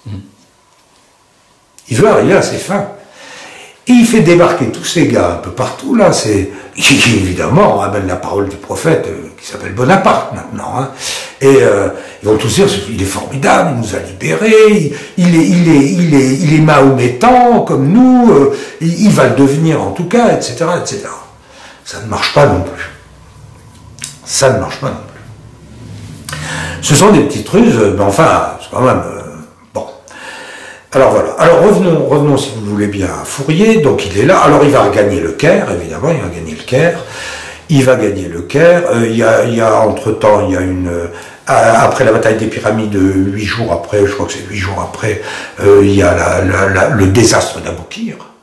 Speaker 1: Il veut arriver à ses fins. Et il fait débarquer tous ces gars un peu partout. Là, c'est qui évidemment ramène la parole du prophète euh, qui s'appelle Bonaparte maintenant. Hein. Et euh, ils vont tous dire, il est formidable, il nous a libérés, il, il, est, il, est, il, est, il est mahométan comme nous, euh, il, il va le devenir en tout cas, et cetera, et cetera. Ça ne marche pas non plus. Ça ne marche pas non plus. Ce sont des petites ruses, mais enfin, c'est quand même... Euh, bon. Alors voilà. Alors revenons, revenons, si vous voulez bien, à Fourier. Donc il est là. Alors il va gagner le Caire, évidemment, il va gagner le Caire. Il va gagner le Caire. Euh, il y a, il y a entre-temps, il y a une... Euh, après la bataille des Pyramides, huit jours après, je crois que c'est huit jours après, euh, il y a la, la, la, le désastre d'Aboukir.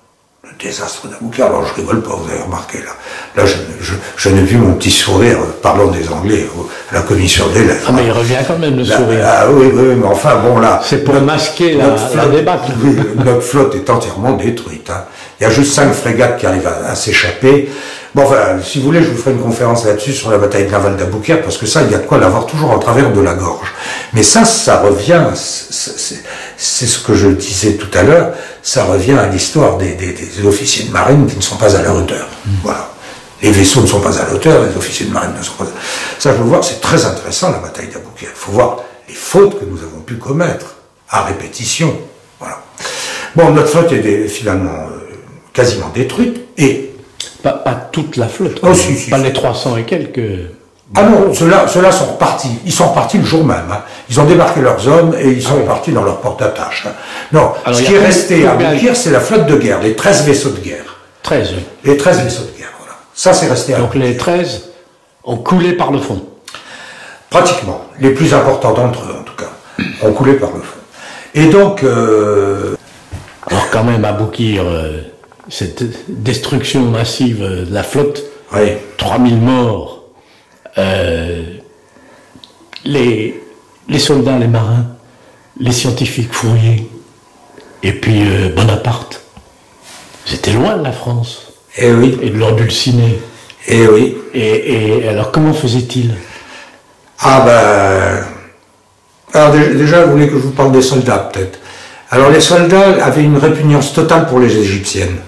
Speaker 1: le désastre d'Abouker. Alors je rigole pas, vous avez remarqué là. Là, je, je, je n'ai vu mon petit sourire parlant des Anglais à la commission des lettres.
Speaker 2: Ah, mais il revient quand même le
Speaker 1: là,
Speaker 2: sourire.
Speaker 1: Ah oui, oui, mais enfin bon là.
Speaker 2: C'est pour
Speaker 1: notre,
Speaker 2: masquer la,
Speaker 1: notre flotte,
Speaker 2: la débâcle.
Speaker 1: Oui, notre flotte est entièrement détruite. Hein. Il y a juste cinq frégates qui arrivent à, à s'échapper. Bon, enfin, si vous voulez, je vous ferai une conférence là-dessus sur la bataille navale d'Abouker, parce que ça, il y a de quoi l'avoir toujours en travers de la gorge. Mais ça, ça revient, c'est ce que je disais tout à l'heure, ça revient à l'histoire des, des, des officiers de marine qui ne sont pas à leur hauteur. Mmh. Voilà. Les vaisseaux ne sont pas à la hauteur, les officiers de marine ne sont pas à... Ça, je veux voir, c'est très intéressant, la bataille d'Abouker. Il faut voir les fautes que nous avons pu commettre, à répétition. Voilà. Bon, notre flotte est finalement euh, quasiment détruite, et...
Speaker 2: Pas, pas toute la flotte,
Speaker 1: oh, si, si,
Speaker 2: pas
Speaker 1: si.
Speaker 2: les trois cents et quelques...
Speaker 1: Ah non, ceux-là ceux sont repartis. Ils sont repartis le jour même. Hein. Ils ont débarqué leurs hommes et ils sont ah, oui. repartis dans leur porte-attache. Hein. Non, alors, ce qui est resté à Abouker, c'est la flotte de guerre, les treize vaisseaux de guerre.
Speaker 2: treize, oui.
Speaker 1: Les treize vaisseaux de guerre, voilà. Ça, c'est resté à
Speaker 2: Donc Abouker. Les treize ont coulé par le fond.
Speaker 1: Pratiquement. Les plus importants d'entre eux, en tout cas, ont coulé par le fond. Et donc... Euh...
Speaker 2: Alors quand même, Abouker, euh, cette destruction massive de la flotte,
Speaker 1: oui.
Speaker 2: trois mille morts, Euh, les, les soldats, les marins, les scientifiques Fourier, et puis euh, Bonaparte. C'était loin de la France.
Speaker 1: Et oui.
Speaker 2: Et de leur dulciné.
Speaker 1: Et oui.
Speaker 2: Et, et alors comment faisait-il?
Speaker 1: Ah ben... Alors déjà, vous voulez que je vous parle des soldats, peut-être. Alors les soldats avaient une répugnance totale pour les Égyptiennes.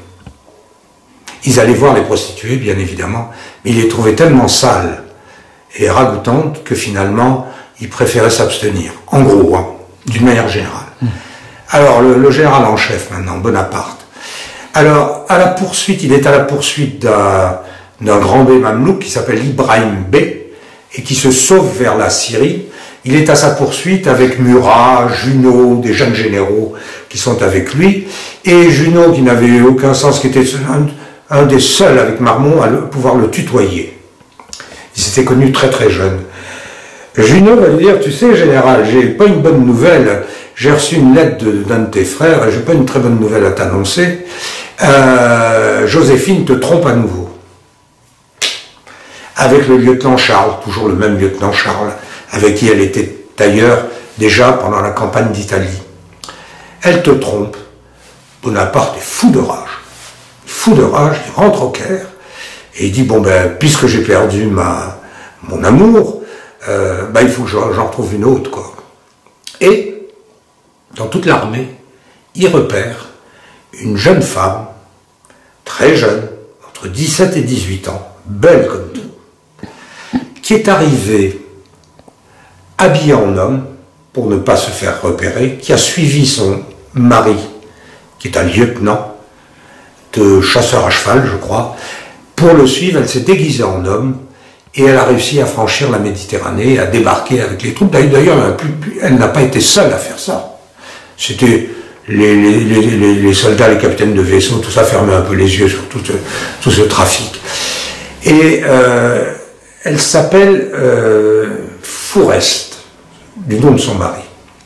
Speaker 1: Ils allaient voir les prostituées, bien évidemment, mais ils les trouvaient tellement sales et ragoûtante que finalement, il préférait s'abstenir. En gros, hein, d'une manière générale. Mmh. Alors, le, le général en chef maintenant, Bonaparte. Alors, à la poursuite, il est à la poursuite d'un d'un grand bey mamelouk qui s'appelle Ibrahim Bey et qui se sauve vers la Syrie. Il est à sa poursuite avec Murat, Junot, des jeunes généraux qui sont avec lui. Et Junot, qui n'avait aucun sens, qui était un, un des seuls avec Marmont à le, pouvoir le tutoyer. Il s'était connu très très jeune. Junot va lui dire, tu sais, général, j'ai pas une bonne nouvelle, j'ai reçu une lettre d'un de, de tes frères, et j'ai pas une très bonne nouvelle à t'annoncer. Euh, Joséphine te trompe à nouveau. Avec le lieutenant Charles, toujours le même lieutenant Charles, avec qui elle était d'ailleurs déjà pendant la campagne d'Italie. Elle te trompe. Bonaparte est fou de rage. Fou de rage, il rentre au Caire, et il dit, bon ben, puisque j'ai perdu ma, mon amour, euh, ben, il faut que j'en retrouve une autre, quoi. Et, dans toute l'armée, il repère une jeune femme, très jeune, entre dix-sept et dix-huit ans, belle comme tout, qui est arrivée habillée en homme, pour ne pas se faire repérer, qui a suivi son mari, qui est un lieutenant de chasseur à cheval, je crois. Pour le suivre, elle s'est déguisée en homme et elle a réussi à franchir la Méditerranée, à débarquer avec les troupes. D'ailleurs, elle n'a pas été seule à faire ça. C'était les, les, les, les soldats, les capitaines de vaisseaux, tout ça fermait un peu les yeux sur tout ce, tout ce trafic. Et euh, elle s'appelle euh, Fourest, du nom de son mari.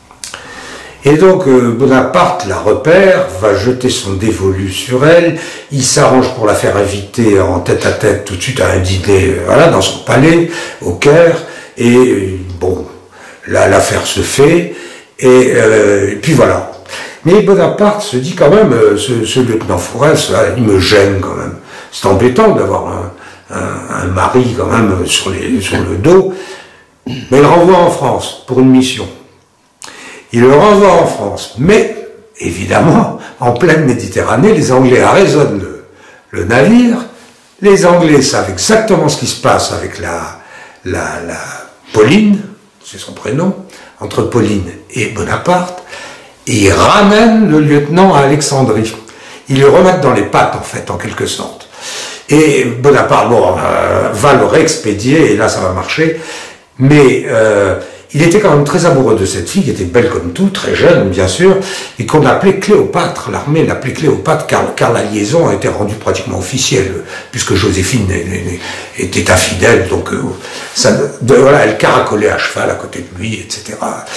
Speaker 1: Et donc euh, Bonaparte la repère, va jeter son dévolu sur elle, il s'arrange pour la faire inviter en tête à tête tout de suite à un dîner, euh, voilà, dans son palais, au Caire, et euh, bon, là l'affaire se fait, et, euh, et puis voilà. Mais Bonaparte se dit quand même, euh, ce, ce lieutenant Fourest, là, il me gêne quand même. C'est embêtant d'avoir un, un, un mari quand même sur, les, sur le dos, mais il le renvoie en France pour une mission. Il le renvoie en France, mais, évidemment, en pleine Méditerranée, les Anglais arraisonnent le, le navire, les Anglais savent exactement ce qui se passe avec la, la, la Pauline, c'est son prénom, entre Pauline et Bonaparte, et ils ramènent le lieutenant à Alexandrie. Ils le remettent dans les pattes, en fait, en quelque sorte. Et Bonaparte, bon, euh, va le réexpédier, et là, ça va marcher, mais... Euh, il était quand même très amoureux de cette fille, qui était belle comme tout, très jeune, bien sûr, et qu'on appelait Cléopâtre. L'armée l'appelait Cléopâtre, car, car la liaison a été rendue pratiquement officielle, puisque Joséphine était infidèle, donc euh, ça, de, voilà, elle caracolait à cheval à côté de lui, et cetera.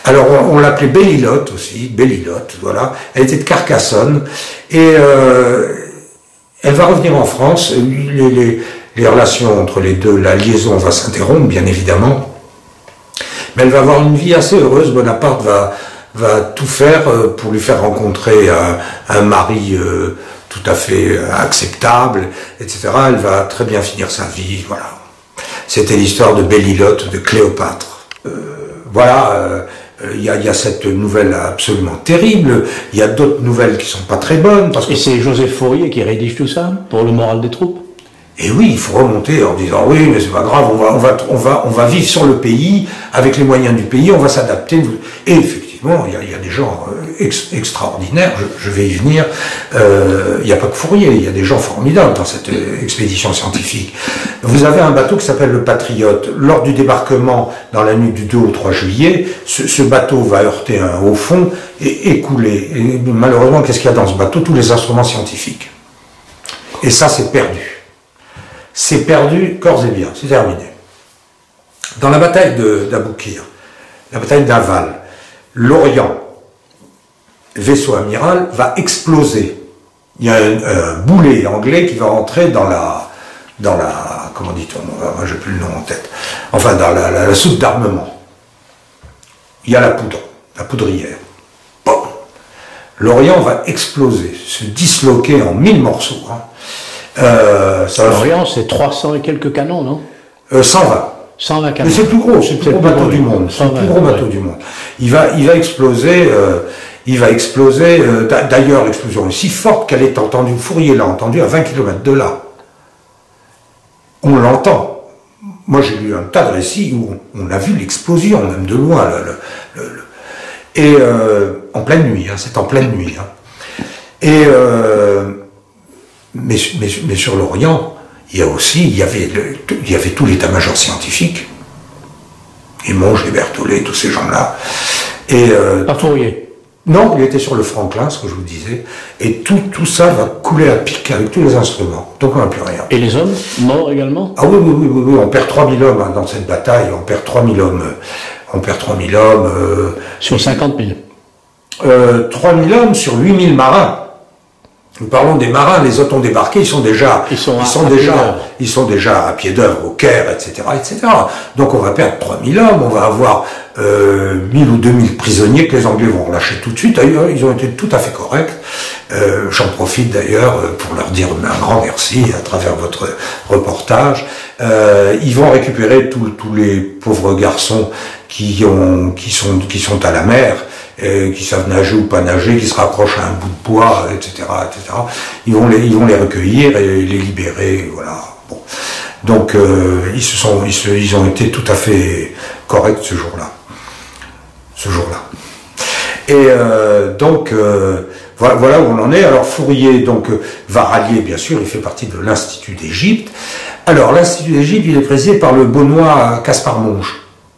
Speaker 1: Alors on, on l'appelait Belle-Ilotte aussi, Belle-Ilotte, voilà. Elle était de Carcassonne et euh, elle va revenir en France. Les, les, les relations entre les deux, la liaison va s'interrompre bien évidemment, mais elle va avoir une vie assez heureuse. Bonaparte va, va tout faire pour lui faire rencontrer un, un mari euh, tout à fait acceptable, et cetera. Elle va très bien finir sa vie, voilà. C'était l'histoire de Belle-Ilotte, de Cléopâtre. Euh, voilà, euh, il y a, y a cette nouvelle absolument terrible, il y a d'autres nouvelles qui sont pas très bonnes. Parce que...
Speaker 2: Et c'est Joseph Fourier qui rédige tout ça, pour le moral des troupes?
Speaker 1: Et oui, il faut remonter en disant, oui, mais c'est pas grave, on va, on va, on va, on va vivre sur le pays, avec les moyens du pays, on va s'adapter. Et effectivement, il y a, il y a des gens ex, extraordinaires, je, je vais y venir. Euh, il n'y a pas que Fourier, il y a des gens formidables dans cette expédition scientifique. Vous avez un bateau qui s'appelle le Patriote. Lors du débarquement, dans la nuit du deux au trois juillet, ce, ce bateau va heurter un haut fond et écouler. Et malheureusement, qu'est-ce qu'il y a dans ce bateau? Tous les instruments scientifiques. Et ça, c'est perdu. C'est perdu, corps et bien, c'est terminé. Dans la bataille d'Aboukir, la bataille d'Aval, l'Orient, vaisseau amiral, va exploser. Il y a un, un boulet anglais qui va entrer dans la, dans la, comment dit-on, moi j'ai plus le nom en tête, enfin dans la, la, la soupe d'armement. Il y a la poudre, la poudrière. Bon. L'Orient va exploser, se disloquer en mille morceaux. Hein. Euh,
Speaker 2: L'Orient, c'est trois cents et quelques canons, non?
Speaker 1: euh, cent vingt.
Speaker 2: cent vingt canons.
Speaker 1: Mais c'est le plus gros, c'est le plus gros bateau du monde. C'est le plus gros bateau du monde. Il va, il va exploser, euh, il va exploser, euh, d'ailleurs l'explosion est si forte qu'elle est entendue, Fourier l'a entendue à vingt kilomètres de là. On l'entend. Moi j'ai lu un tas de récits où on, on a vu l'explosion, même de loin. Le, le, le, le. Et euh, en pleine nuit, hein, c'est en pleine nuit. Hein. Et... Euh, Mais, mais, mais sur l'Orient, il y a aussi, il y avait, le, il y avait tout l'état-major scientifique. Et Monge, et Berthollet, tous ces gens-là. Et euh,
Speaker 2: Pas Fourier.
Speaker 1: Non, il était sur le Franklin, ce que je vous disais. Et tout, tout ça va couler à pic avec tous les instruments. Donc on n'a plus rien.
Speaker 2: Et les hommes morts également?
Speaker 1: Ah oui, oui, oui, oui, oui, on perd trois mille hommes hein, dans cette bataille. On perd trois mille hommes. On perd trois mille hommes. Euh,
Speaker 2: sur cinquante mille.
Speaker 1: Euh, trois mille hommes sur huit mille marins. Nous parlons des marins, les autres ont débarqué, ils sont déjà,
Speaker 2: ils sont,
Speaker 1: ils sont déjà, ils sont déjà à pied d'œuvre au Caire, et cetera, et cetera. Donc on va perdre trois mille hommes, on va avoir euh, mille ou deux mille prisonniers que les Anglais vont relâcher tout de suite. D'ailleurs, ils ont été tout à fait corrects. Euh, J'en profite d'ailleurs pour leur dire un grand merci à travers votre reportage. Euh, ils vont récupérer tous les pauvres garçons qui ont, qui sont, qui sont à la mer. Euh, qui savent nager ou pas nager, qui se raccrochent à un bout de bois, et cetera, et cetera. Ils vont les, ils vont les recueillir et les libérer, voilà. Bon. Donc euh, ils se sont, ils, se, ils ont été tout à fait corrects ce jour-là, ce jour-là. Et euh, donc euh, voilà, voilà où on en est. Alors Fourier donc va rallier, bien sûr, il fait partie de l'Institut d'Égypte. Alors l'Institut d'Égypte, il est présidé par le Beaunois Caspar Monge.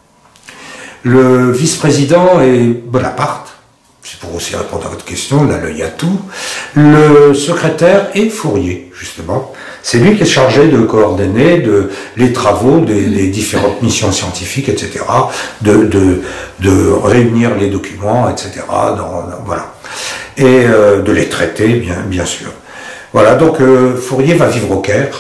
Speaker 1: Le vice-président est Bonaparte, c'est pour aussi répondre à votre question, là il y a tout. Le secrétaire est Fourier, justement. C'est lui qui est chargé de coordonner de, les travaux des, des différentes missions scientifiques, et cetera, de, de, de réunir les documents, et cetera, dans, dans, voilà. Et euh, de les traiter, bien, bien sûr. Voilà, donc euh, Fourier va vivre au Caire.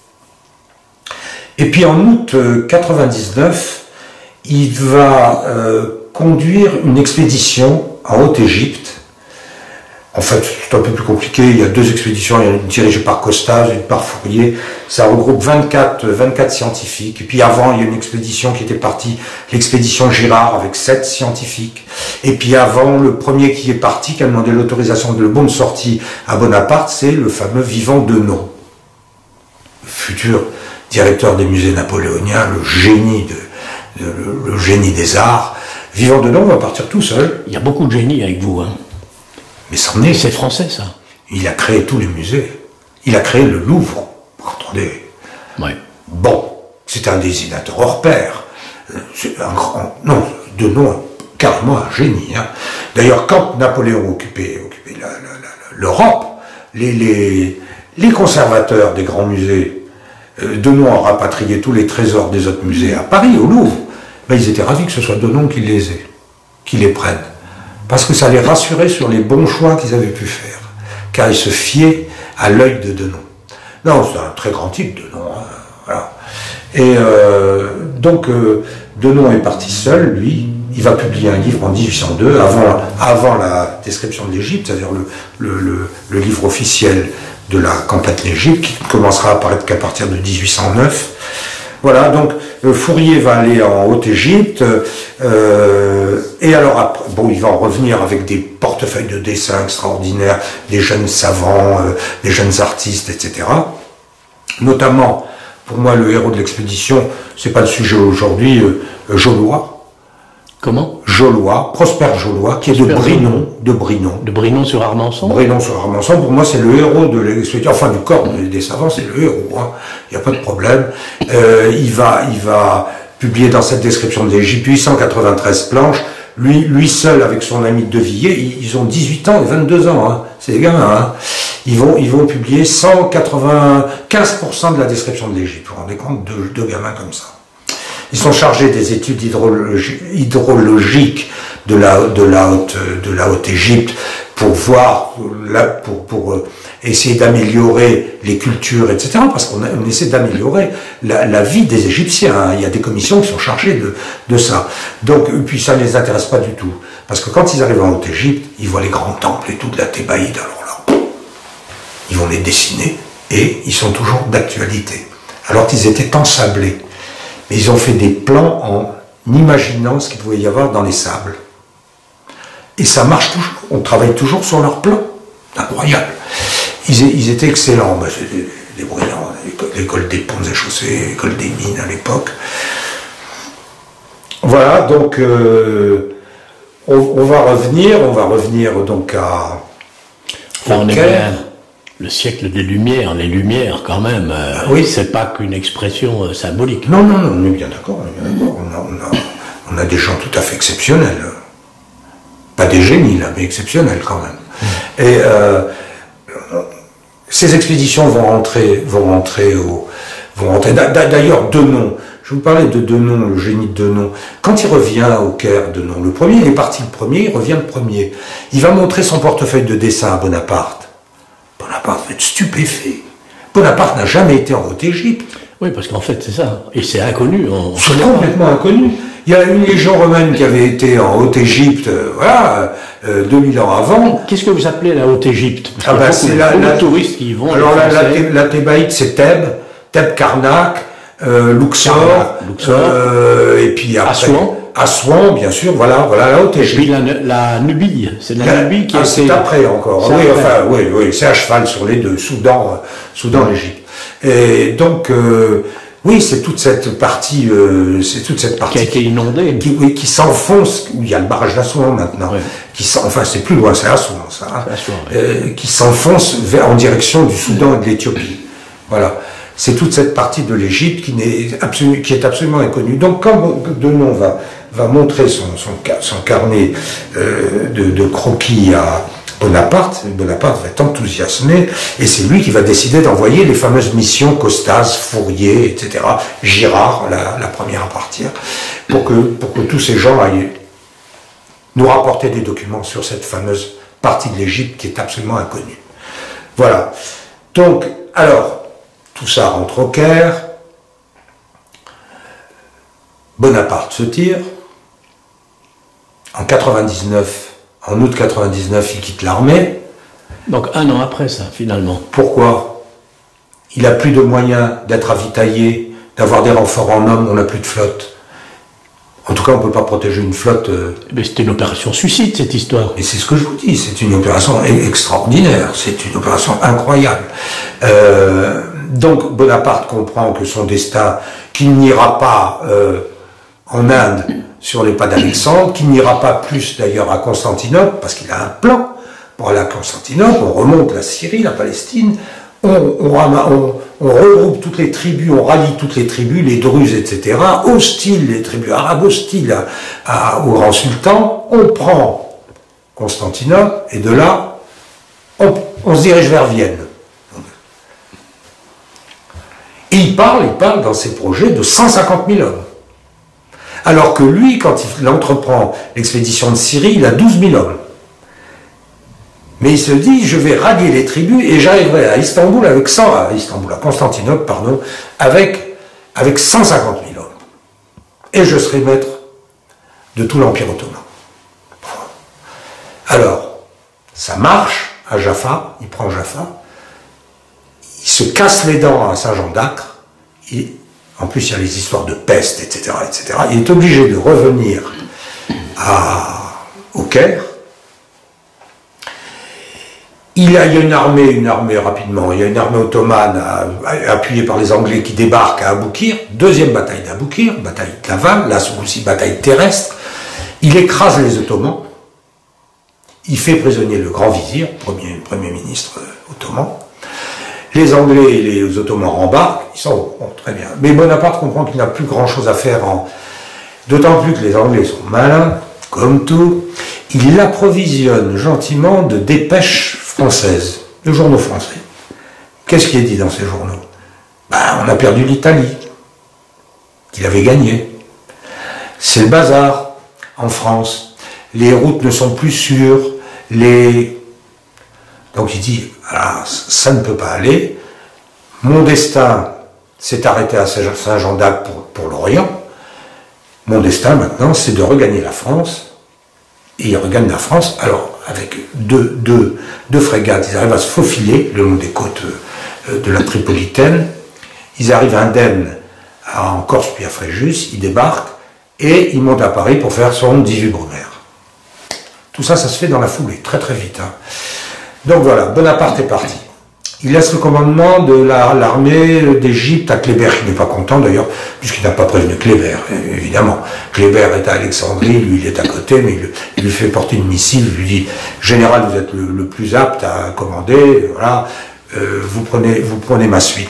Speaker 1: Et puis en août euh, quatre-vingt-dix-neuf, il va euh, conduire une expédition en Haute-Égypte. En fait, c'est un peu plus compliqué. Il y a deux expéditions, il y a une dirigée par Costaz, une par Fourier. Ça regroupe vingt-quatre, vingt-quatre scientifiques. Et puis avant, il y a une expédition qui était partie, l'expédition Girard, avec sept scientifiques. Et puis avant, le premier qui est parti, qui a demandé l'autorisation de le bon de sortie à Bonaparte, c'est le fameux Vivant Denon, le futur directeur des musées napoléoniens, le génie de Le, le génie des arts. Vivant Denon va partir tout seul.
Speaker 2: Il y a beaucoup de génie avec vous, hein.
Speaker 1: Mais c'en est.
Speaker 2: C'est français, ça.
Speaker 1: Il a créé tous les musées. Il a créé le Louvre. Attendez.
Speaker 2: Ouais.
Speaker 1: Bon, c'est un dessinateur hors pair. C'est un grand... Non, Denon, carrément un génie. Hein. D'ailleurs, quand Napoléon occupait, occupait l'Europe, les, les, les conservateurs des grands musées, euh, Denon a rapatrié tous les trésors des autres musées à Paris, au Louvre. Ben, ils étaient ravis que ce soit Denon qui les ait. qui les prennent. Parce que ça les rassurait sur les bons choix qu'ils avaient pu faire. Car ils se fiaient à l'œil de Denon. Non, c'est un très grand type, Denon. Hein, voilà. Et euh, donc, euh, Denon est parti seul, lui. Il va publier un livre en mille huit cent deux, avant la, avant la description de l'Égypte, c'est-à-dire le, le, le, le livre officiel de la campagne d'Égypte, qui commencera à apparaître qu'à partir de mille huit cent neuf. Voilà, donc euh, Fourier va aller en Haute-Égypte, euh, et alors après, bon, il va en revenir avec des portefeuilles de dessins extraordinaires, des jeunes savants, euh, des jeunes artistes, et cetera. Notamment, pour moi, le héros de l'expédition, c'est pas le sujet aujourd'hui, euh, Jollois.
Speaker 2: Comment?
Speaker 1: Jollois, Prosper Jollois, qui est de Brinon, de Brinon.
Speaker 2: De Brinon sur Armançon.
Speaker 1: Brinon sur Armançon, pour moi c'est le héros de l'expédition, enfin du corps des, des savants, c'est le héros, il hein. n'y a pas de problème. Euh, il va, il va publier dans cette description de l'Égypte huit cent quatre-vingt-treize planches, lui, lui seul avec son ami de Villiers, ils, ils ont dix-huit ans et vingt-deux ans, hein. C'est des gamins, hein. Ils vont, ils vont publier cent quatre-vingt-quinze pour cent de la description de l'Égypte, vous vous rendez compte, deux, deux gamins comme ça. Ils sont chargés des études hydrologi hydrologiques de la, de la haute, de la Haute-Égypte pour voir, pour, pour essayer d'améliorer les cultures, et cetera. Parce qu'on on essaie d'améliorer la, la vie des Égyptiens. Hein. Il y a des commissions qui sont chargées de, de ça. Donc, puis ça ne les intéresse pas du tout. Parce que quand ils arrivent en Haute-Égypte, ils voient les grands temples et tout de la Thébaïde. Alors là, ils vont les dessiner et ils sont toujours d'actualité. Alors qu'ils étaient ensablés. Mais ils ont fait des plans en imaginant ce qu'il pouvait y avoir dans les sables. Et ça marche toujours. On travaille toujours sur leurs plans. Incroyable. Ils, ils étaient excellents. Ben, c'est des, des brillants. L'école des ponts et chaussées, l'école des mines à l'époque. Voilà, donc euh, on, on va revenir, on va revenir donc à...
Speaker 2: Enfin, on est bien le siècle des Lumières, les Lumières quand même, euh, oui. C'est pas qu'une expression euh, symbolique.
Speaker 1: Non, non, non, on est bien d'accord, on, on, on, on a des gens tout à fait exceptionnels. Pas des génies là, mais exceptionnels quand même. Mmh. Et euh, ces expéditions vont rentrer, vont rentrer au... Vont rentrer. D'ailleurs, Denon, je vous parlais de Denon, le génie de Denon. Quand il revient au Caire, Denon, le premier, il est parti le premier, il revient le premier. Il va montrer son portefeuille de dessin à Bonaparte. Bonaparte va être stupéfait. Bonaparte n'a jamais été en Haute-Égypte.
Speaker 2: Oui, parce qu'en fait, c'est ça. Et c'est inconnu.
Speaker 1: C'est complètement inconnu. Il y a une légion romaine qui avait été en Haute-Égypte, euh, voilà, euh, deux mille ans avant.
Speaker 2: Qu'est-ce que vous appelez la Haute-Égypte?
Speaker 1: Ah ben, c'est la, la
Speaker 2: touristes qui y vont.
Speaker 1: Alors, la, la, la Thébaïde, c'est Thèbes, Thèbes Karnak, euh, Luxor,
Speaker 2: Luxor
Speaker 1: euh, et puis après.
Speaker 2: Assouan.
Speaker 1: Assouan, bien sûr, voilà, voilà la Haute-Égypte.
Speaker 2: Et puis la, la Nubie, c'est la, la Nubie qui
Speaker 1: ah,
Speaker 2: est.
Speaker 1: C'est après encore. Oui,
Speaker 2: après.
Speaker 1: enfin, oui, oui, c'est à cheval sur les deux, Soudan, Soudan, l'Égypte. Et donc, euh, oui, c'est toute cette partie, euh, c'est toute cette partie
Speaker 2: qui a été inondée,
Speaker 1: qui, oui, qui s'enfonce. Où il y a le barrage d'Assouan maintenant. Oui. Qui enfin, c'est plus loin, c'est Assouan, ça. Hein, Assouan, oui. euh, qui s'enfonce vers en direction du Soudan et de l'Éthiopie. Voilà. C'est toute cette partie de l'Égypte qui, n'est absolu, qui est absolument inconnue. Donc, quand Denon va, va montrer son, son, son carnet euh, de, de croquis à Bonaparte, Bonaparte va être enthousiasmé, et c'est lui qui va décider d'envoyer les fameuses missions Costas, Fourier, et cetera, Girard, la, la première à partir, pour que, pour que tous ces gens aillent nous rapporter des documents sur cette fameuse partie de l'Égypte qui est absolument inconnue. Voilà. Donc, alors, tout ça rentre au Caire. Bonaparte se tire. En quatre-vingt-dix-neuf, en août quatre-vingt-dix-neuf, il quitte l'armée.
Speaker 2: Donc un an après ça, finalement.
Speaker 1: Pourquoi? Il n'a plus de moyens d'être avitaillé, d'avoir des renforts en hommes, on n'a plus de flotte. En tout cas, on ne peut pas protéger une flotte. Euh...
Speaker 2: Mais c'était une opération suicide, cette histoire.
Speaker 1: Et c'est ce que je vous dis, c'est une opération extraordinaire, c'est une opération incroyable. Euh, donc Bonaparte comprend que son destin, qu'il n'ira pas euh, en Inde sur les pas d'Alexandre, qu'il n'ira pas plus d'ailleurs à Constantinople, parce qu'il a un plan pour aller à Constantinople, on remonte la Syrie, la Palestine, on, on, on, on regroupe toutes les tribus, on rallie toutes les tribus, les Druzes, et cetera, hostiles, les tribus arabes hostiles à, à, au grand sultan, on prend Constantinople, et de là, on, on se dirige vers Vienne. Et il parle, il parle dans ses projets de cent cinquante mille hommes. Alors que lui, quand il entreprend l'expédition de Syrie, il a douze mille hommes. Mais il se dit, je vais rallier les tribus et j'arriverai à Istanbul avec cent, à Istanbul, à Constantinople, pardon, avec, avec cent cinquante mille hommes. Et je serai maître de tout l'Empire ottoman. Alors, ça marche à Jaffa, il prend Jaffa, il se casse les dents à Saint-Jean d'Acre, en plus il y a les histoires de peste, et cetera, et cetera. Il est obligé de revenir à, au Caire. Il y a une armée, une armée rapidement, il y a une armée ottomane à, à, appuyée par les Anglais qui débarquent à Aboukir, deuxième bataille d'Aboukir, bataille de Laval, là aussi bataille terrestre. Il écrase les Ottomans, il fait prisonnier le grand vizir, premier, premier ministre ottoman. Les Anglais et les Ottomans rembarquent, ils sont bon, très bien. Mais Bonaparte comprend qu'il n'a plus grand chose à faire, en... d'autant plus que les Anglais sont malins, comme tout. Il l'approvisionne gentiment de dépêches françaises, de journaux français. Qu'est-ce qui est dit dans ces journaux? Ben, on a perdu l'Italie, qu'il avait gagné. C'est le bazar en France. Les routes ne sont plus sûres. Les... Donc il dit, ah, ça ne peut pas aller. Mon destin s'est arrêté à Saint-Jean d'Acre pour, pour l'Orient. Mon destin maintenant, c'est de regagner la France. Et il regagne la France, alors avec deux, deux, deux frégates, ils arrivent à se faufiler le long des côtes de la Tripolitaine. Ils arrivent indemnes en Corse puis à Fréjus, ils débarquent et ils montent à Paris pour faire son dix-huit Brumaire. Tout ça, ça se fait dans la foulée, très très vite. Hein. Donc voilà, Bonaparte est parti. Il laisse le commandement de l'armée la, d'Égypte à Kléber, qui n'est pas content d'ailleurs, puisqu'il n'a pas prévenu Kléber, évidemment. Kléber est à Alexandrie, lui il est à côté, mais il, il lui fait porter une missive, il lui dit « Général, vous êtes le, le plus apte à commander, voilà, euh, vous, prenez, vous prenez ma suite. »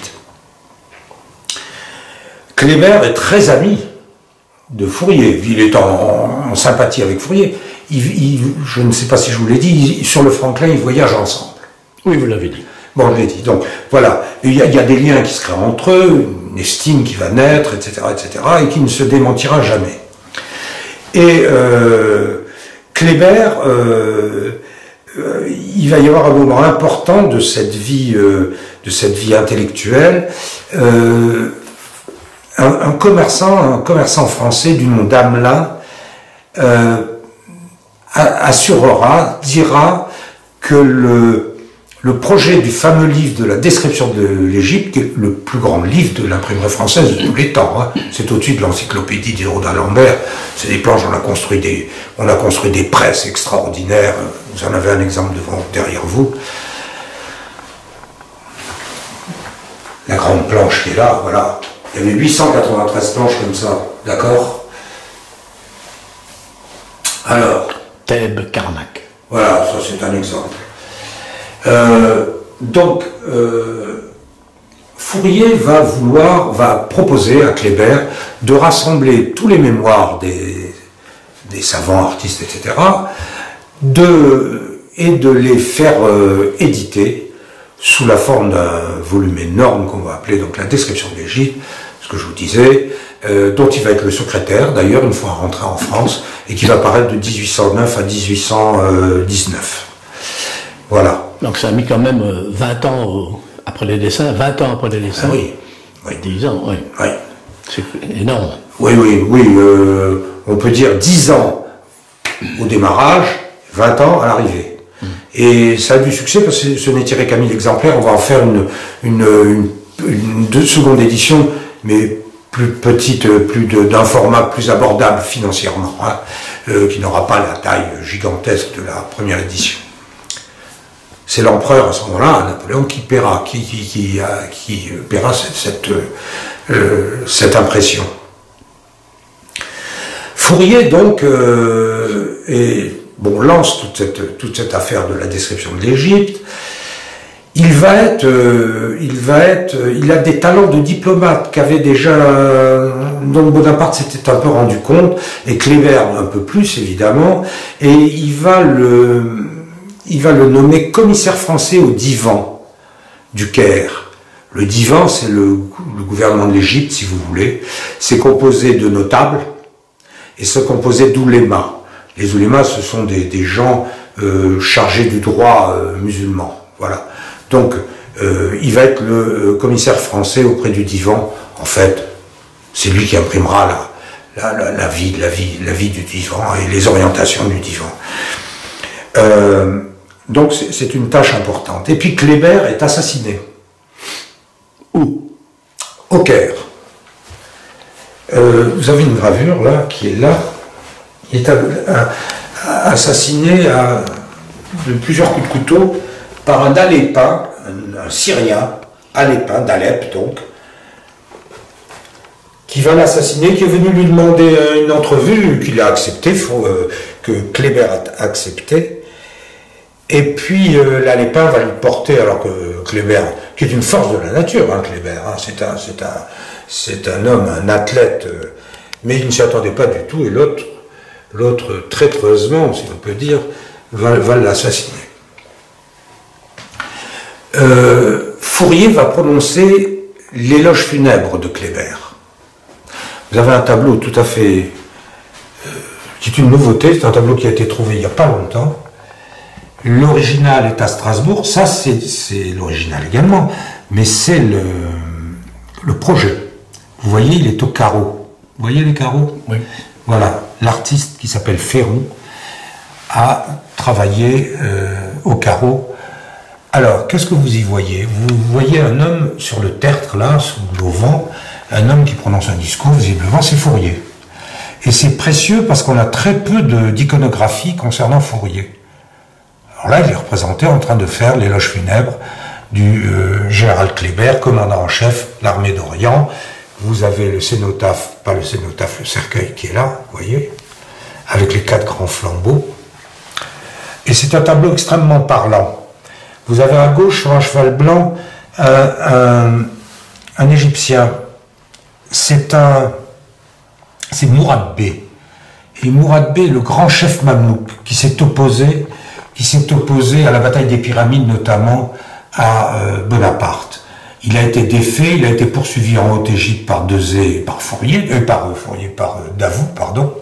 Speaker 1: Kléber est très ami de Fourier, il est en, en sympathie avec Fourier. Il, il, je ne sais pas si je vous l'ai dit, il, sur le Franklin, ils voyagent ensemble.
Speaker 2: Oui, vous l'avez dit.
Speaker 1: Bon, je l'ai dit. Donc, voilà. Il y, a, il y a des liens qui se créent entre eux, une estime qui va naître, et cetera, et cetera, et qui ne se démentira jamais. Et euh, Kléber, euh, euh, il va y avoir un moment important de cette vie, euh, de cette vie intellectuelle. Euh, un, un commerçant, un commerçant français du nom d'Amelin euh, assurera, dira que le Le projet du fameux livre de la description de l'Égypte, qui est le plus grand livre de l'imprimerie française de tous les temps, hein. C'est au-dessus de l'encyclopédie d'Hérault d'Alembert, c'est des planches, on a construit des, on a construit des presses extraordinaires, vous en avez un exemple devant, derrière vous. La grande planche qui est là, voilà, il y avait huit cent quatre-vingt-treize planches comme ça, d'accord? Alors...
Speaker 2: Thèbes, Karnak.
Speaker 1: Voilà, ça c'est un exemple. Euh, donc, euh, Fourier va vouloir, va proposer à Kléber de rassembler tous les mémoires des, des savants, artistes, et cetera, de, et de les faire euh, éditer sous la forme d'un volume énorme qu'on va appeler donc la description de l'Égypte, ce que je vous disais, euh, dont il va être le secrétaire, d'ailleurs, une fois rentré en France, et qui va paraître de dix-huit cent neuf à dix-huit cent dix-neuf. Voilà.
Speaker 2: Donc ça a mis quand même vingt ans au, après les dessins, vingt ans après les dessins.
Speaker 1: Ah oui, oui.
Speaker 2: dix ans, oui.
Speaker 1: Oui.
Speaker 2: C'est énorme.
Speaker 1: Oui, oui, oui. Euh, on peut dire dix ans au démarrage, vingt ans à l'arrivée. Mmh. Et ça a du succès parce que ce n'est tiré qu'à mille exemplaires. On va en faire une, une, une, une deux seconde édition, mais plus petite, plus d'un format plus abordable financièrement, hein, euh, qui n'aura pas la taille gigantesque de la première édition. C'est l'empereur à ce moment-là, Napoléon, qui paiera, qui, qui, qui, qui paiera cette, cette, euh, cette impression. Fourier, donc, euh, et, bon, lance toute cette, toute cette affaire de la description de l'Égypte. Il va être, euh, il va être, il a des talents de diplomate qu'avait déjà, euh, dont Bonaparte s'était un peu rendu compte, et Kléber un peu plus, évidemment, et il va le... il va le nommer commissaire français au divan du Caire. Le divan, c'est le, le gouvernement de l'Égypte, si vous voulez. C'est composé de notables et se composait d'oulémas. Les oulémas, ce sont des, des gens euh, chargés du droit euh, musulman. Voilà. Donc, euh, il va être le euh, commissaire français auprès du divan. En fait, c'est lui qui imprimera la, la, la, la, vie, la, vie, la vie du divan et les orientations du divan. Euh, donc, c'est une tâche importante. Et puis, Kléber est assassiné.
Speaker 2: Où?
Speaker 1: Au Caire. Euh, vous avez une gravure, là, qui est là. Il est assassiné à, de plusieurs coups de couteau par un Alépin, un, un Syrien, Alépin, d'Alep donc, qui va l'assassiner, qui est venu lui demander une entrevue, qu'il a accepté, faut, euh, que Kléber a accepté. Et puis euh, l'Alépin va lui porter, alors que Kléber, qui est une force de la nature, hein, Kléber, hein, c'est un, c'est un, c'est un homme, un athlète, euh, mais il ne s'y attendait pas du tout, et l'autre, l'autre traîtreusement, si on peut dire, va, va l'assassiner. Euh, Fourier va prononcer l'éloge funèbre de Kléber. Vous avez un tableau tout à fait, euh, qui est une nouveauté, c'est un tableau qui a été trouvé il n'y a pas longtemps. L'original est à Strasbourg, ça c'est l'original également, mais c'est le, le projet. Vous voyez, il est au carreau. Vous voyez les carreaux?
Speaker 2: Oui.
Speaker 1: Voilà, l'artiste qui s'appelle Féron a travaillé euh, au carreau. Alors, qu'est-ce que vous y voyez? Vous voyez un homme sur le tertre, là, sous l'auvent, un homme qui prononce un discours, visiblement, c'est Fourier. Et c'est précieux parce qu'on a très peu d'iconographie concernant Fourier. Alors là, il est représenté en train de faire l'éloge funèbre du euh, général Kléber, commandant en chef de l'armée d'Orient. Vous avez le cénotaphe, pas le cénotaphe, le cercueil qui est là, vous voyez, avec les quatre grands flambeaux. Et c'est un tableau extrêmement parlant. Vous avez à gauche, sur un cheval blanc, un, un, un Égyptien. C'est un... c'est Mourad Bey. Et Mourad Bey, le grand chef mamelouk, qui s'est opposé, qui s'est opposé à la bataille des Pyramides, notamment à euh, Bonaparte. Il a été défait, il a été poursuivi en Haute-Égypte par Dezé, par Fourier, euh, par euh, Fourier, par euh, Davout, pardon.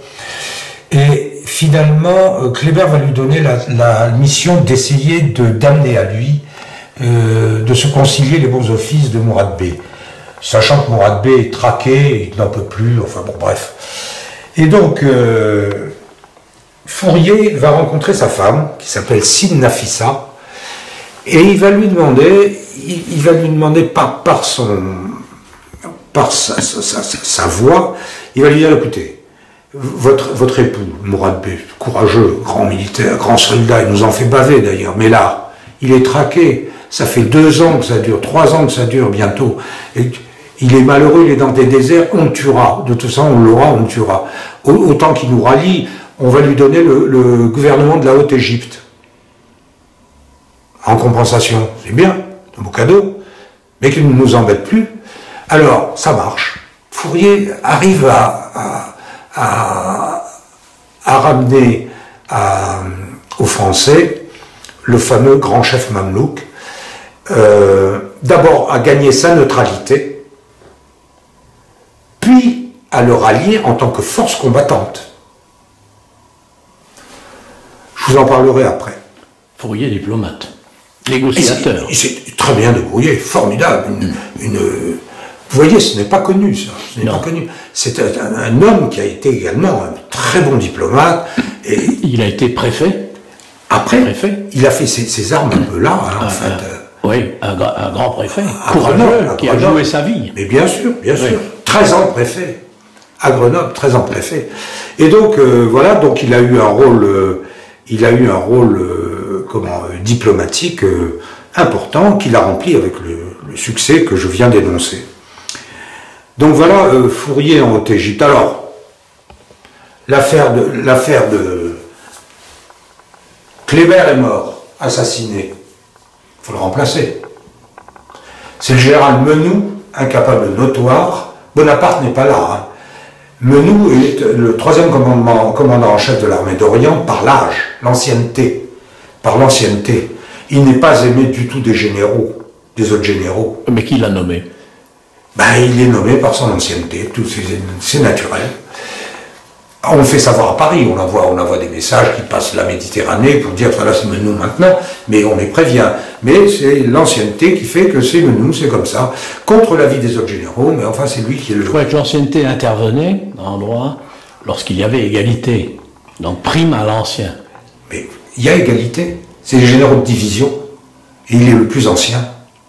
Speaker 1: Et finalement, euh, Kléber va lui donner la, la mission d'essayer de d'amener à lui, euh, de se concilier les bons offices de Mourad Bey. Sachant que Mourad Bey est traqué, il n'en peut plus, enfin bon, bref. Et donc, euh, Fourier va rencontrer sa femme, qui s'appelle Sine Nafissa, et il va lui demander, il, il va lui demander par, par son, par sa, sa, sa, sa voix, il va lui dire, écoutez, votre, votre époux, Mourad Bey, courageux, grand militaire, grand soldat, il nous en fait baver d'ailleurs, mais là, il est traqué, ça fait deux ans que ça dure, trois ans que ça dure bientôt, et il est malheureux, il est dans des déserts, on le tuera, de toute façon on l'aura, on le tuera. Autant qu'il nous rallie, on va lui donner le, le gouvernement de la Haute-Égypte. En compensation, c'est bien, un beau cadeau, mais qu'il ne nous embête plus. Alors, ça marche. Fourier arrive à, à, à, à ramener à, aux Français le fameux grand chef mamelouk, euh, d'abord à gagner sa neutralité, puis à le rallier en tant que force combattante. Je vous en parlerai après.
Speaker 2: Fourier, diplomate, négociateur.
Speaker 1: Il s'est très bien débrouillé, formidable. Une, mm. une, vous voyez, ce n'est pas connu, ça. Ce n'est pas connu. C'est un, un homme qui a été également un très bon diplomate. Et
Speaker 2: il a été préfet.
Speaker 1: Après,
Speaker 2: préfet.
Speaker 1: Il a fait ses, ses armes un peu là, hein,
Speaker 2: un,
Speaker 1: en fait.
Speaker 2: Un, oui, un, un grand préfet,
Speaker 1: à
Speaker 2: courageux,
Speaker 1: Grenoble,
Speaker 2: qui a joué sa vie.
Speaker 1: Mais bien sûr, bien sûr.
Speaker 2: Oui.
Speaker 1: treize ans préfet. À Grenoble, treize ans préfet. Et donc, euh, voilà, donc il a eu un rôle... Euh, Il a eu un rôle euh, comment, euh, diplomatique euh, important qu'il a rempli avec le, le succès que je viens d'énoncer. Donc voilà euh, Fourier en Haute-Égypte. Alors, l'affaire de, l'affaire de Kléber est mort, assassiné. Il faut le remplacer. C'est le général Menou, incapable notoire. Bonaparte n'est pas là. Hein. Menou est le troisième commandant, commandant en chef de l'armée d'Orient par l'âge, l'ancienneté, par l'ancienneté. Il n'est pas aimé du tout des généraux, des autres généraux.
Speaker 2: Mais qui l'a nommé?
Speaker 1: Ben, il est nommé par son ancienneté, c'est naturel. On le fait savoir à Paris, on envoie, on envoie des messages qui passent la Méditerranée pour dire voilà c'est Menou maintenant, mais on les prévient. Mais c'est l'ancienneté qui fait que c'est Menou, c'est comme ça, contre l'avis des autres généraux, mais enfin c'est lui qui est le...
Speaker 2: Je crois que l'ancienneté intervenait en droit lorsqu'il y avait égalité, donc prime à l'ancien.
Speaker 1: Mais il y a égalité, c'est les généraux de division, et il est le plus ancien.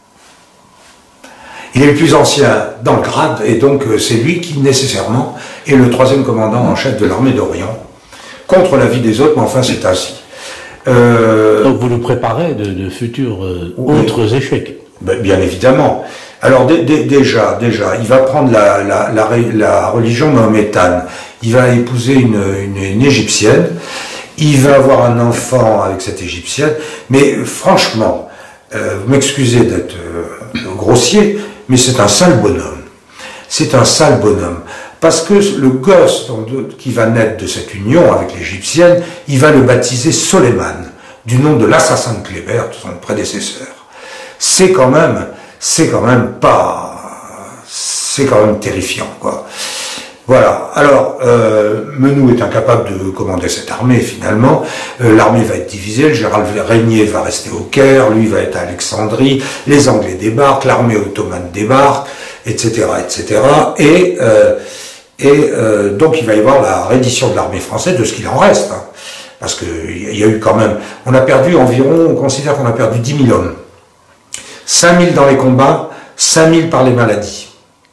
Speaker 1: Il est le plus ancien dans le grade, et donc c'est lui qui, nécessairement, est le troisième commandant en chef de l'armée d'Orient, contre l'avis des autres, mais enfin c'est ainsi.
Speaker 2: Euh, donc vous nous préparez de, de futurs euh, oui. autres échecs.
Speaker 1: Ben, bien évidemment. Alors dé, dé, déjà, déjà, il va prendre la, la, la, la religion mahométane, il va épouser une, une, une égyptienne, il va avoir un enfant avec cette égyptienne, mais franchement, euh, vous m'excusez d'être euh, grossier, mais c'est un sale bonhomme. C'est un sale bonhomme. Parce que le gosse qui va naître de cette union avec l'égyptienne, il va le baptiser Soleiman, du nom de l'assassin de Kléber, son prédécesseur. C'est quand même, c'est quand même pas, c'est quand même terrifiant, quoi. Voilà. Alors, euh, Menou est incapable de commander cette armée, finalement. Euh, l'armée va être divisée, le général Régnier va rester au Caire, lui va être à Alexandrie, les Anglais débarquent, l'armée ottomane débarque, et cetera, et cetera. Et, euh, et euh, donc, il va y avoir la reddition de l'armée française, de ce qu'il en reste. Hein, parce qu'il y a eu quand même... On a perdu environ, on considère qu'on a perdu dix mille hommes. cinq mille dans les combats, cinq mille par les maladies.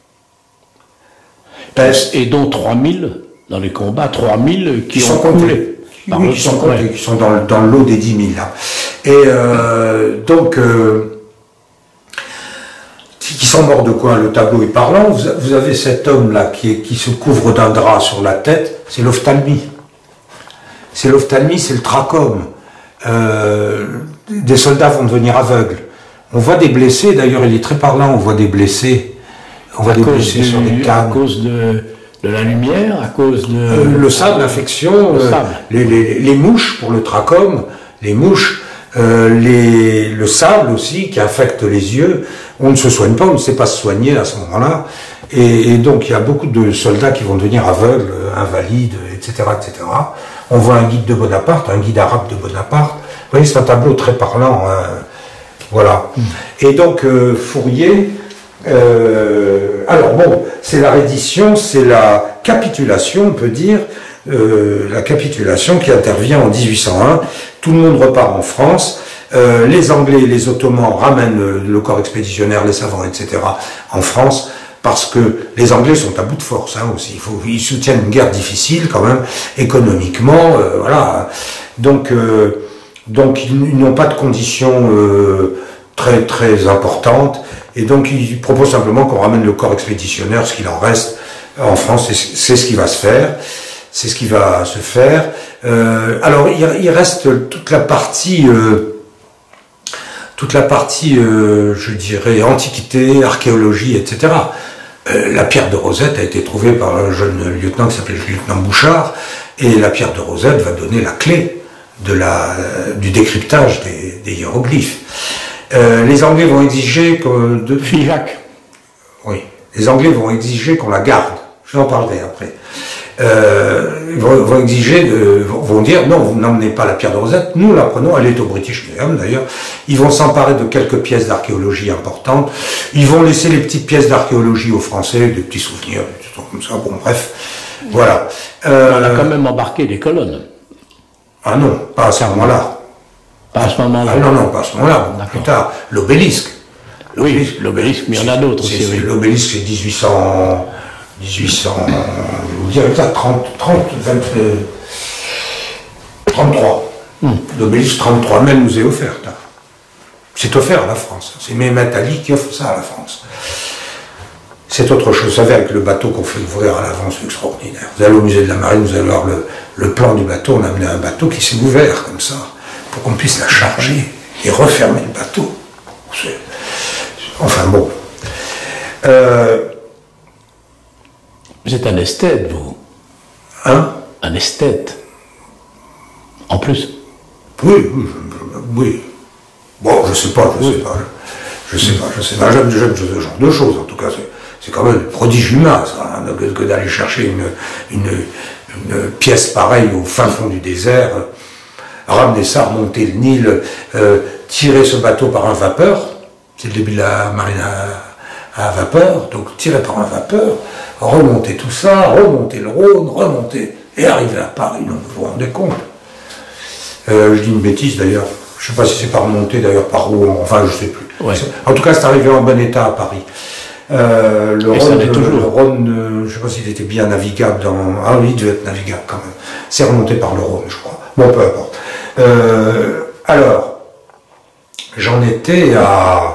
Speaker 2: Et dont trois mille dans les combats, trois mille qui, qui
Speaker 1: sont
Speaker 2: ont
Speaker 1: coulé. Oui, qui sont comptés, qui sont dans, dans le lot des dix mille. Hein. Et euh, donc, euh, qui sont morts de quoi? Le tableau est parlant. Vous, vous avez cet homme-là qui, est, qui se couvre d'un drap sur la tête, c'est l'ophtalmie. C'est l'ophtalmie, c'est le trachome. Euh, des soldats vont devenir aveugles. On voit des blessés, d'ailleurs il est très parlant, on voit des blessés. On voit des blessés sur des cannes.
Speaker 2: À cause de, de la lumière, à cause de...
Speaker 1: Euh, le sable, l'infection, euh, les, les, les mouches pour le trachome, les mouches, euh, les, le sable aussi qui affecte les yeux. On ne se soigne pas, on ne sait pas se soigner à ce moment-là. Et, et donc il y a beaucoup de soldats qui vont devenir aveugles, invalides, et cetera, et cetera. On voit un guide de Bonaparte, un guide arabe de Bonaparte. Vous voyez, c'est un tableau très parlant. Hein. Voilà. Mm. Et donc euh, Fourier... Euh, alors bon, c'est la reddition, c'est la capitulation, on peut dire, euh, la capitulation qui intervient en dix-huit cent un. Tout le monde repart en France. Euh, les Anglais et les Ottomans ramènent le, le corps expéditionnaire, les savants, et cetera en France, parce que les Anglais sont à bout de force hein, aussi. Il faut, ils soutiennent une guerre difficile quand même, économiquement, euh, voilà. Donc, euh, donc ils, ils n'ont pas de conditions euh, très très importantes. Et donc, il propose simplement qu'on ramène le corps expéditionnaire, ce qu'il en reste en France, c'est ce qui va se faire. C'est ce qui va se faire. Euh, alors, il, il reste toute la partie, euh, toute la partie, euh, je dirais, antiquité, archéologie, et cetera. Euh, la pierre de Rosette a été trouvée par un jeune lieutenant qui s'appelait le lieutenant Bouchard, et la pierre de Rosette va donner la clé de la, du décryptage des, des hiéroglyphes. Euh, les Anglais vont exiger que... De...
Speaker 2: Figeac.
Speaker 1: Oui. Les Anglais vont exiger qu'on la garde. Je en parlerai après. Euh, ils vont, vont exiger, de, vont dire, non, vous n'emmenez pas la pierre de Rosette, nous la prenons, elle est au British Museum d'ailleurs. Ils vont s'emparer de quelques pièces d'archéologie importantes. Ils vont laisser les petites pièces d'archéologie aux Français, des petits souvenirs, des trucs comme ça. Bon, bref. Voilà.
Speaker 2: Euh, On a quand même embarqué des colonnes.
Speaker 1: Ah non, pas à ce moment-là.
Speaker 2: Pas à ce moment-là.
Speaker 1: Ah non, non, pas à ce moment-là, plus tard. L'obélisque.
Speaker 2: Oui, l'obélisque, mais il y en a d'autres aussi. Oui.
Speaker 1: L'obélisque, c'est dix-huit cents, dix-huit cents, je vous dirais ça, trente, trente, vingt, euh, trente-trois. Hmm. L'obélisque trente-trois, mais elle nous est offerte. Hein. C'est offert à la France. C'est Mehmet Ali qui offre ça à la France. C'est autre chose. Vous savez, avec le bateau qu'on fait ouvrir à l'avance, c'est extraordinaire. Vous allez au musée de la Marine, vous allez voir le, le plan du bateau. On a amené un bateau qui s'est ouvert comme ça, pour qu'on puisse la charger et refermer le bateau. Enfin bon. Euh...
Speaker 2: Vous êtes un esthète, vous.
Speaker 1: Hein? Un
Speaker 2: esthète. En plus.
Speaker 1: Oui, oui, oui. Bon, je sais pas, je sais pas. Je sais pas, je sais pas. J'aime ce genre de choses, en tout cas. c'est quand même un prodige humain, ça, hein, que, que d'aller chercher une, une, une pièce pareille au fin fond du désert, euh, ramener ça, remonter le Nil, euh, tirer ce bateau par un vapeur, c'est le début de la marine à, à vapeur, donc tirer par un vapeur, remonter tout ça, remonter le Rhône, remonter, et arriver à Paris, donc vous vous rendez compte. Euh, je dis une bêtise d'ailleurs, je ne sais pas si c'est pas remonté d'ailleurs par Rouen, enfin je ne sais plus.
Speaker 2: Ouais.
Speaker 1: En tout cas, c'est arrivé en bon état à Paris. Euh, le, Rhône,
Speaker 2: le,
Speaker 1: le Rhône, euh, je ne sais pas s'il était bien navigable dans... Ah oui, il devait être navigable quand même. C'est remonté par le Rhône, je crois. Bon, peu importe. Euh, alors, j'en étais à...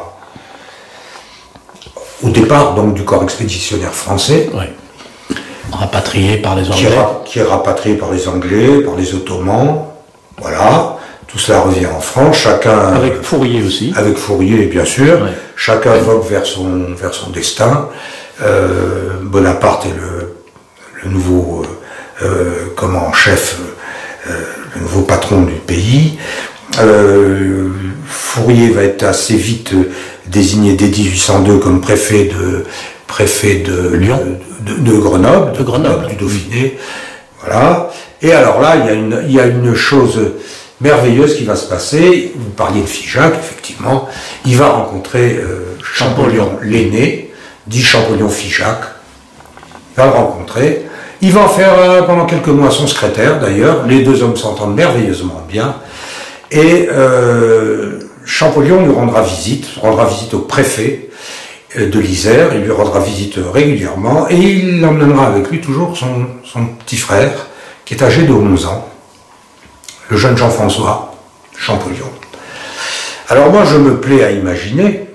Speaker 1: au départ donc du corps expéditionnaire français.
Speaker 2: Ouais. Rapatrié par les Anglais.
Speaker 1: Qui est, ra qui est rapatrié par les Anglais, par les Ottomans. Voilà. Tout cela revient en France, chacun...
Speaker 2: Avec Fourier aussi.
Speaker 1: Avec Fourier, bien sûr.
Speaker 2: Ouais.
Speaker 1: Chacun ouais. vogue vers son, vers son destin. Euh, Bonaparte est le, le nouveau euh, comment, chef, euh, le nouveau patron du pays. Euh, Fourier va être assez vite désigné dès mille huit cent deux comme préfet de, préfet de,
Speaker 2: Lyon.
Speaker 1: de, de, de Grenoble,
Speaker 2: de Grenoble,
Speaker 1: du Dauphiné. Voilà. Et alors là, il y a une, il y a une chose merveilleuse qui va se passer. Vous parliez de Figeac, effectivement. Il va rencontrer euh, Champollion l'aîné, dit Champollion-Figeac. Il va le rencontrer. Il va en faire euh, pendant quelques mois son secrétaire, d'ailleurs. Les deux hommes s'entendent merveilleusement bien. Et euh, Champollion lui rendra visite, rendra visite au préfet de l'Isère. Il lui rendra visite régulièrement. Et il emmènera avec lui toujours son, son petit frère, qui est âgé de onze ans. Le jeune Jean-François Champollion. Alors moi, je me plais à imaginer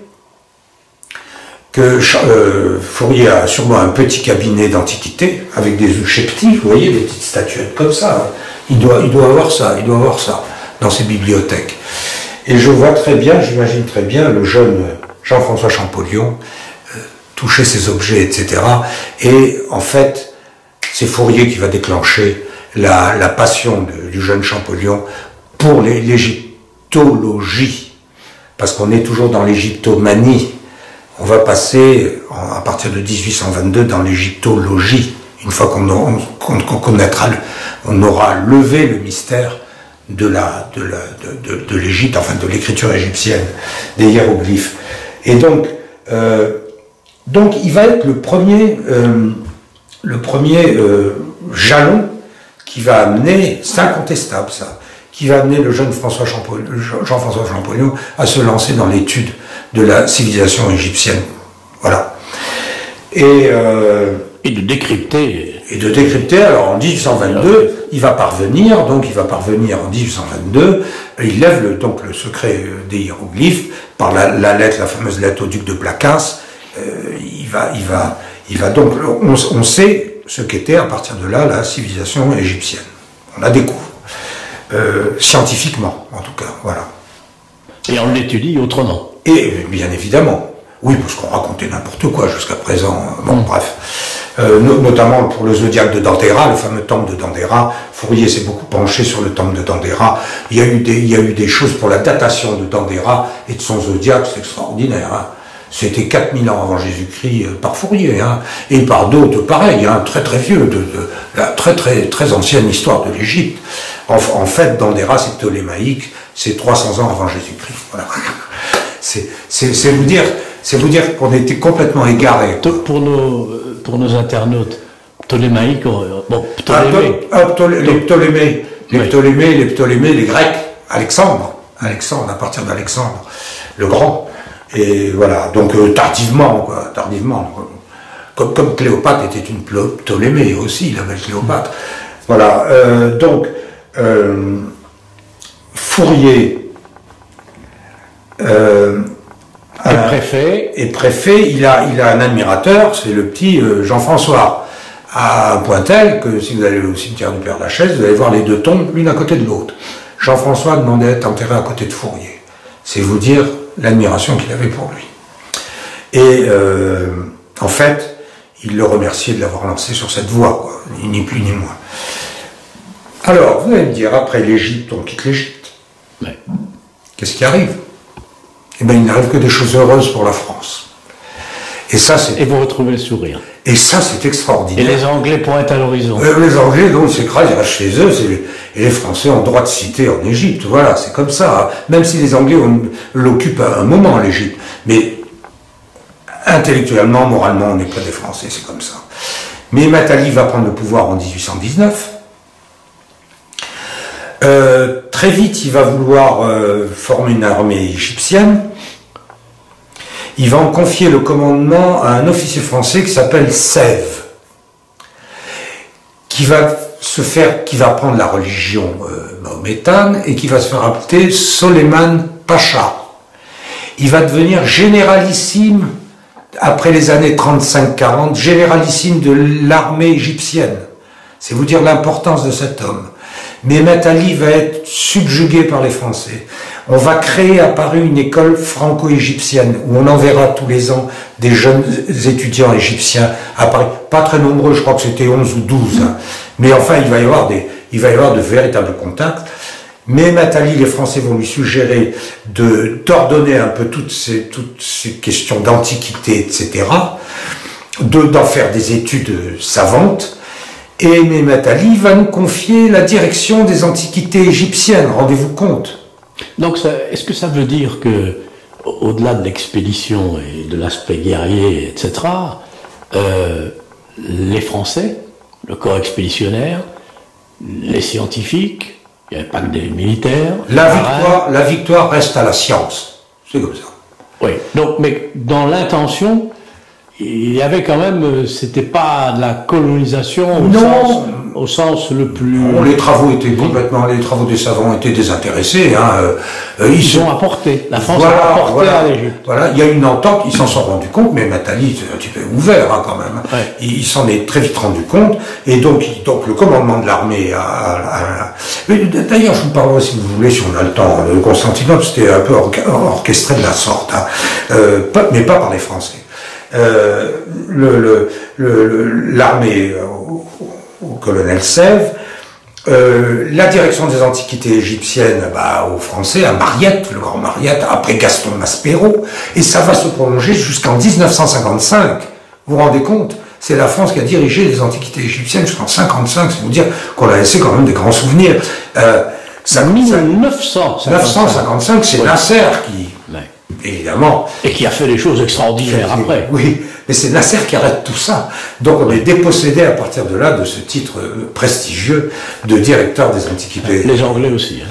Speaker 1: que euh, Fourier a sûrement un petit cabinet d'antiquité avec des euchepties, vous voyez, des petites statuettes comme ça. Il doit, il doit avoir ça, il doit avoir ça dans ses bibliothèques. Et je vois très bien, j'imagine très bien le jeune Jean-François Champollion euh, toucher ces objets, et cetera. Et en fait, c'est Fourier qui va déclencher La, la passion de, du jeune Champollion pour l'égyptologie, parce qu'on est toujours dans l'égyptomanie. On va passer, en, à partir de dix-huit cent vingt-deux, dans l'égyptologie, une fois qu'on qu'on, qu'on connaîtra, le, on aura levé le mystère de la de la de, de, de l'Égypte, enfin de l'écriture égyptienne, des hiéroglyphes. Et donc, euh, donc il va être le premier, euh, le premier euh, jalon qui va amener, c'est incontestable ça, qui va amener le jeune François Champollion, Jean-François Champollion à se lancer dans l'étude de la civilisation égyptienne. Voilà. Et, euh,
Speaker 2: et de décrypter.
Speaker 1: Et de décrypter, alors en dix-huit cent vingt-deux, il va parvenir, donc il va parvenir en dix-huit cent vingt-deux, il lève le, donc le secret des hiéroglyphes par la, la lettre, la fameuse lettre au duc de Placas. Euh, il va, il va, il va donc, on, on sait ce qu'était à partir de là la civilisation égyptienne. On la découvre. Euh, scientifiquement, en tout cas, voilà.
Speaker 2: Et on l'étudie autrement.
Speaker 1: Et bien évidemment. Oui, parce qu'on racontait n'importe quoi jusqu'à présent. Bon, mmh. bref. Euh, no, notamment pour le zodiaque de Dendera, le fameux temple de Dendera. Fourier s'est beaucoup penché sur le temple de Dendera. Il y a eu des, il y a eu des choses pour la datation de Dendera et de son zodiaque, c'est extraordinaire, hein. C'était quatre mille ans avant Jésus-Christ euh, par Fourier, hein, et par d'autres pareil, hein, très très vieux, de, de la très très très ancienne histoire de l'Égypte. En, en fait, Dendera, c'est ptolémaïque, c'est trois cents ans avant Jésus-Christ. Voilà. C'est vous dire, c'est vous dire qu'on était complètement égarés.
Speaker 2: Pour nos pour nos internautes, ptolémaïque, bon, Ptolémée.
Speaker 1: Ah, Ptolé, les Ptolémées, les oui. Ptolémées, les Ptolémées, les Grecs, Alexandre, Alexandre, à partir d'Alexandre le Grand. Et voilà, donc euh, tardivement, quoi, tardivement. Comme, comme Cléopâtre était une Ptolémée aussi, la belle Cléopâtre. Voilà, euh, donc, euh, Fourier euh,
Speaker 2: et préfet.
Speaker 1: Et préfet, il a, il a un admirateur, c'est le petit euh, Jean-François, à un point tel que si vous allez au cimetière du Père-Lachaise, vous allez voir les deux tombes, l'une à côté de l'autre. Jean-François demandait à être enterré à côté de Fourier. C'est vous dire l'admiration qu'il avait pour lui. Et euh, en fait, il le remerciait de l'avoir lancé sur cette voie, quoi, ni plus ni moins. Alors, vous allez me dire, après l'Égypte, on quitte l'Égypte.
Speaker 2: Ouais.
Speaker 1: Qu'est-ce qui arrive? Eh bien, il n'arrive que des choses heureuses pour la France. Et ça, c'est...
Speaker 2: Et vous retrouvez le sourire.
Speaker 1: Et ça, c'est extraordinaire.
Speaker 2: Et les Anglais pointent à l'horizon.
Speaker 1: Euh, les Anglais, donc, ils s'écrasent, ils restent chez eux, c'est... et les Français ont droit de citer en Égypte. Voilà, c'est comme ça. Hein. Même si les Anglais ont... l'occupent un moment, l'Égypte. Mais intellectuellement, moralement, on n'est pas des Français, c'est comme ça. Mehmet Ali va prendre le pouvoir en dix-huit cent dix-neuf. Euh, très vite, il va vouloir euh, former une armée égyptienne. Il va en confier le commandement à un officier français qui s'appelle Sève, qui va se faire, qui va prendre la religion euh, mahométane et qui va se faire appeler Soleiman Pacha. Il va devenir généralissime après les années trente-cinq quarante, généralissime de l'armée égyptienne. C'est vous dire l'importance de cet homme. Mehmet Ali va être subjugué par les Français. On va créer à Paris une école franco-égyptienne où on enverra tous les ans des jeunes étudiants égyptiens à Paris. Pas très nombreux, je crois que c'était onze ou douze. Hein. Mais enfin, il va y avoir des, il va y avoir de véritables contacts. Mehmet Ali, les Français vont lui suggérer de, d'ordonner un peu toutes ces, toutes ces questions d'antiquité, et cetera, de, d'en faire des études savantes. Et Mehmet Ali va nous confier la direction des antiquités égyptiennes, rendez-vous compte.
Speaker 2: Donc, ça, est-ce que ça veut dire que, au-delà de l'expédition et de l'aspect guerrier, et cetera, euh, les Français, le corps expéditionnaire, les scientifiques, il n'y avait pas que des militaires.
Speaker 1: La victoire, la victoire reste à la science. C'est comme ça.
Speaker 2: Oui. Donc, mais dans l'intention, il y avait quand même, c'était pas de la colonisation au,
Speaker 1: non.
Speaker 2: Sens, au sens le plus...
Speaker 1: Non, les travaux étaient complètement, les travaux des savants étaient désintéressés. Hein.
Speaker 2: Euh, ils, ils ont apporté, la France
Speaker 1: voilà,
Speaker 2: a apporté
Speaker 1: voilà,
Speaker 2: à l'Égypte. Voilà,
Speaker 1: il y a une entente, ils s'en sont rendus compte, mais Mehmet Ali c'est un petit peu ouvert hein, quand même.
Speaker 2: Ouais.
Speaker 1: Il, il s'en est très vite rendu compte, et donc, donc le commandement de l'armée a... a, a d'ailleurs, je vous parlerai, si vous voulez, si on a le temps, le Constantinople, c'était un peu or, orchestré de la sorte, hein. euh, pas, mais pas par les Français. Euh, le, le, le, l'armée au, au colonel Sève, euh, la direction des antiquités égyptiennes bah, aux Français, à Mariette, le grand Mariette, après Gaston Maspero, et ça va se prolonger jusqu'en dix-neuf cent cinquante-cinq. Vous vous rendez compte? C'est la France qui a dirigé les antiquités égyptiennes jusqu'en cinquante-cinq, c'est vous dire qu'on a laissé quand même des grands souvenirs. Euh,
Speaker 2: ça, mille neuf cent
Speaker 1: cinquante-cinq, c'est ouais. Nasser qui... Ouais. Évidemment.
Speaker 2: Et qui a fait des choses extraordinaires qui, après.
Speaker 1: Oui, mais c'est Nasser qui arrête tout ça. Donc on oui. est dépossédé à partir de là de ce titre prestigieux de directeur des antiquités.
Speaker 2: Les Anglais aussi. Hein.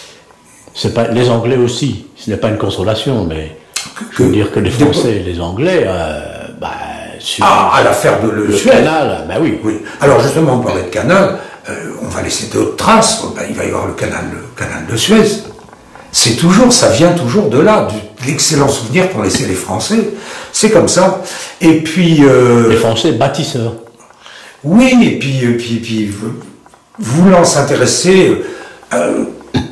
Speaker 2: C'est pas les Anglais aussi. Ce n'est pas une consolation, mais que, je veux dire que les Français et les Anglais, euh, bah, sur
Speaker 1: ah, à l'affaire de le,
Speaker 2: le
Speaker 1: Suez.
Speaker 2: canal, bah oui.
Speaker 1: oui. Alors justement, on parlait de canal. Euh, on va laisser d'autres traces. Ben, il va y avoir le canal, le canal de Suez. C'est toujours, ça vient toujours de là, de l'excellent souvenir qu'ont laissé les Français. C'est comme ça. Et puis... Euh,
Speaker 2: les Français bâtisseurs.
Speaker 1: Oui, et puis, et puis, et puis voulant s'intéresser... Euh,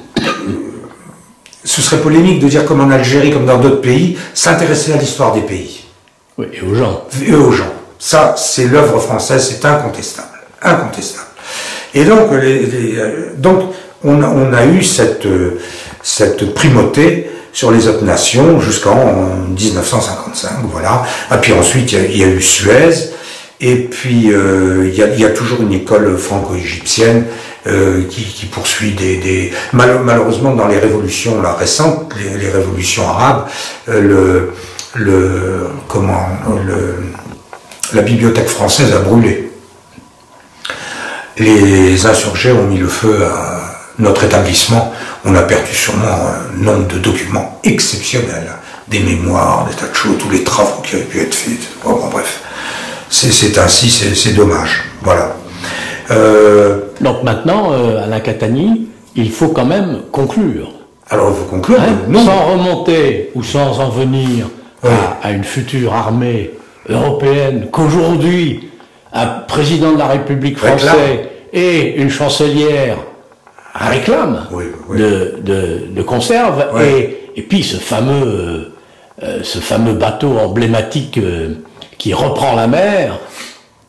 Speaker 1: ce serait polémique de dire comme en Algérie, comme dans d'autres pays, s'intéresser à l'histoire des pays.
Speaker 2: Oui, et aux gens.
Speaker 1: Et aux gens. Ça, c'est l'œuvre française, c'est incontestable. Incontestable. Et donc, les, les, donc on, a, on a eu cette... Euh, cette primauté sur les autres nations jusqu'en dix-neuf cent cinquante-cinq, voilà. Et puis ensuite, il y a, il y a eu Suez, et puis euh, il, y a, il y a toujours une école franco-égyptienne euh, qui, qui poursuit des... des mal, malheureusement, dans les révolutions là, récentes, les, les révolutions arabes, euh, le, le, comment, le, la bibliothèque française a brûlé. Les insurgés ont mis le feu à notre établissement. On a perdu sûrement un nombre de documents exceptionnels, des mémoires, des tas de choses, tous les travaux qui avaient pu être faits. Bon, bon bref, c'est ainsi, c'est dommage. Voilà.
Speaker 2: Euh, Donc maintenant, euh, Alain Catani, il faut quand même conclure.
Speaker 1: Alors il faut conclure.
Speaker 2: Hein, non. Sans remonter ou sans en venir oui. à, à une future armée européenne qu'aujourd'hui un président de la République française et une chancelière réclame
Speaker 1: oui, oui.
Speaker 2: De, de, de conserve oui. et, et puis ce fameux euh, ce fameux bateau emblématique euh, qui reprend la mer,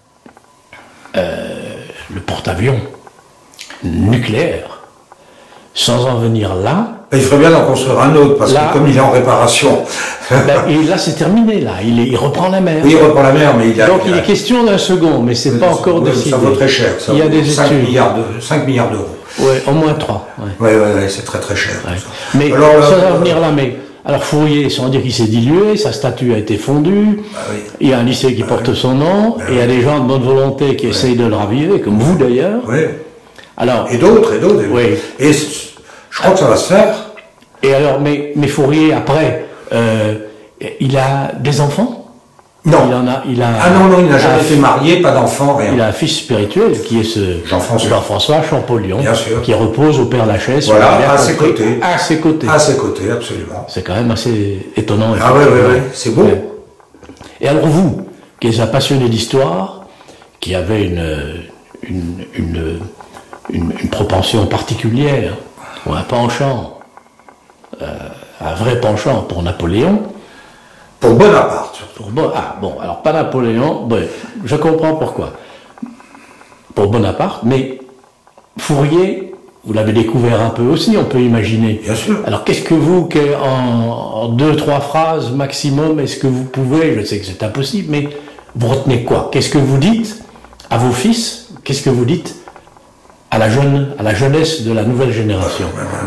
Speaker 2: euh, le porte-avions nucléaire sans en venir là.
Speaker 1: Il ferait bien d'en construire un autre, parce
Speaker 2: là,
Speaker 1: que comme il est en réparation...
Speaker 2: Ben, et là, c'est terminé, là. Il, est, il reprend la mer.
Speaker 1: Oui, il reprend la mer, mais il a...
Speaker 2: Donc, il,
Speaker 1: il a,
Speaker 2: est question d'un second, mais c'est pas encore
Speaker 1: oui,
Speaker 2: décidé.
Speaker 1: Ça vaut très cher. Ça
Speaker 2: il y a
Speaker 1: vaut
Speaker 2: des
Speaker 1: cinq
Speaker 2: études.
Speaker 1: milliards de, cinq milliards d'euros.
Speaker 2: Oui, au moins trois. Oui,
Speaker 1: oui, ouais, ouais, c'est très très cher.
Speaker 2: Ouais. Mais
Speaker 1: alors,
Speaker 2: sans
Speaker 1: là,
Speaker 2: en venir là, mais... Alors, Fourier, sans dire qu'il s'est dilué, sa statue a été fondue,
Speaker 1: bah, oui.
Speaker 2: il y a un lycée qui bah, porte oui. son nom, bah, et il y a des gens de bonne volonté qui oui. essayent de le raviver, comme vous d'ailleurs.
Speaker 1: Oui.
Speaker 2: Alors,
Speaker 1: et d'autres, et d'autres.
Speaker 2: Oui.
Speaker 1: Et je crois que ça va se faire.
Speaker 2: Et alors, mais, mais Fourier, après, euh, il a des enfants?
Speaker 1: Non.
Speaker 2: Il en a, il a,
Speaker 1: ah non, non, il n'a jamais été marié, pas d'enfant, rien.
Speaker 2: Il a un fils spirituel qui est ce
Speaker 1: Jean-François
Speaker 2: Jean-François Champollion,
Speaker 1: bien sûr.
Speaker 2: Qui repose au Père Lachaise.
Speaker 1: Voilà, à ses côtés.
Speaker 2: À ses côtés.
Speaker 1: À ses côtés, absolument.
Speaker 2: C'est quand même assez étonnant.
Speaker 1: Ah oui, oui, oui, c'est beau.
Speaker 2: Ouais. Et alors vous, qui êtes un passionné d'histoire, qui avez une, une, une, une, une propension particulière, ou un penchant, euh, un vrai penchant pour Napoléon.
Speaker 1: Pour Bonaparte.
Speaker 2: Pour bon, ah bon, alors pas Napoléon, bon, je comprends pourquoi. Pour Bonaparte, mais Fourier, vous l'avez découvert un peu aussi, on peut imaginer.
Speaker 1: Bien sûr.
Speaker 2: Alors qu'est-ce que vous, que, en, en deux, trois phrases maximum, est-ce que vous pouvez, je sais que c'est impossible, mais vous retenez quoi? Qu'est-ce que vous dites à vos fils? Qu'est-ce que vous dites à la jeune, à la jeunesse de la nouvelle génération?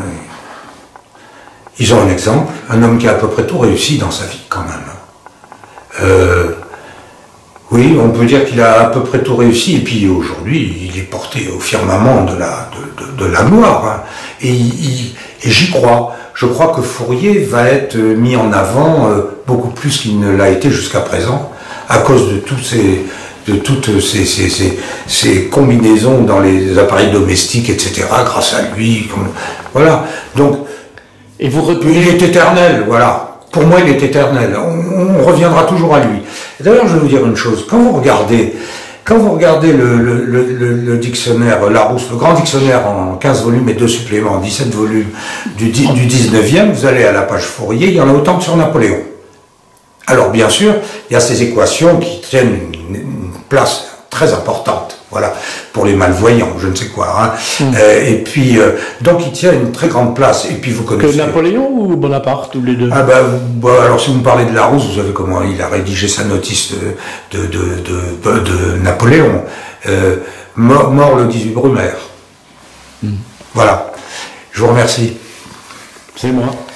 Speaker 1: Ils ont un exemple, un homme qui a à peu près tout réussi dans sa vie quand même. Euh, oui, on peut dire qu'il a à peu près tout réussi, et puis aujourd'hui, il est porté au firmament de la, de, de, de la gloire. Hein. Et, il, et j'y crois. Je crois que Fourier va être mis en avant euh, beaucoup plus qu'il ne l'a été jusqu'à présent, à cause de tous ces... de toutes ces, ces, ces, ces combinaisons dans les appareils domestiques, et cetera, grâce à lui. Comme, voilà. Donc,
Speaker 2: et vous
Speaker 1: retenez... il est éternel, voilà. Pour moi, il est éternel. On, on reviendra toujours à lui. D'ailleurs, je vais vous dire une chose. Quand vous regardez, quand vous regardez le, le, le, le dictionnaire Larousse, le grand dictionnaire en quinze volumes et deux suppléments, en dix-sept volumes du, du dix-neuvième, vous allez à la page Fourier, il y en a autant que sur Napoléon. Alors, bien sûr, il y a ces équations qui tiennent une, une place très importante, voilà, pour les malvoyants, je ne sais quoi. Hein. Mmh. Euh, et puis, euh, donc, il tient une très grande place. Et puis, vous connaissez...
Speaker 2: Que Napoléon ou Bonaparte, ou les deux?
Speaker 1: Ah ben, bah, alors, si vous me parlez de Larousse, vous savez comment il a rédigé sa notice de, de, de, de, de Napoléon. Euh, mort, mort le dix-huit Brumaire. Mmh. Voilà. Je vous remercie.
Speaker 2: C'est moi.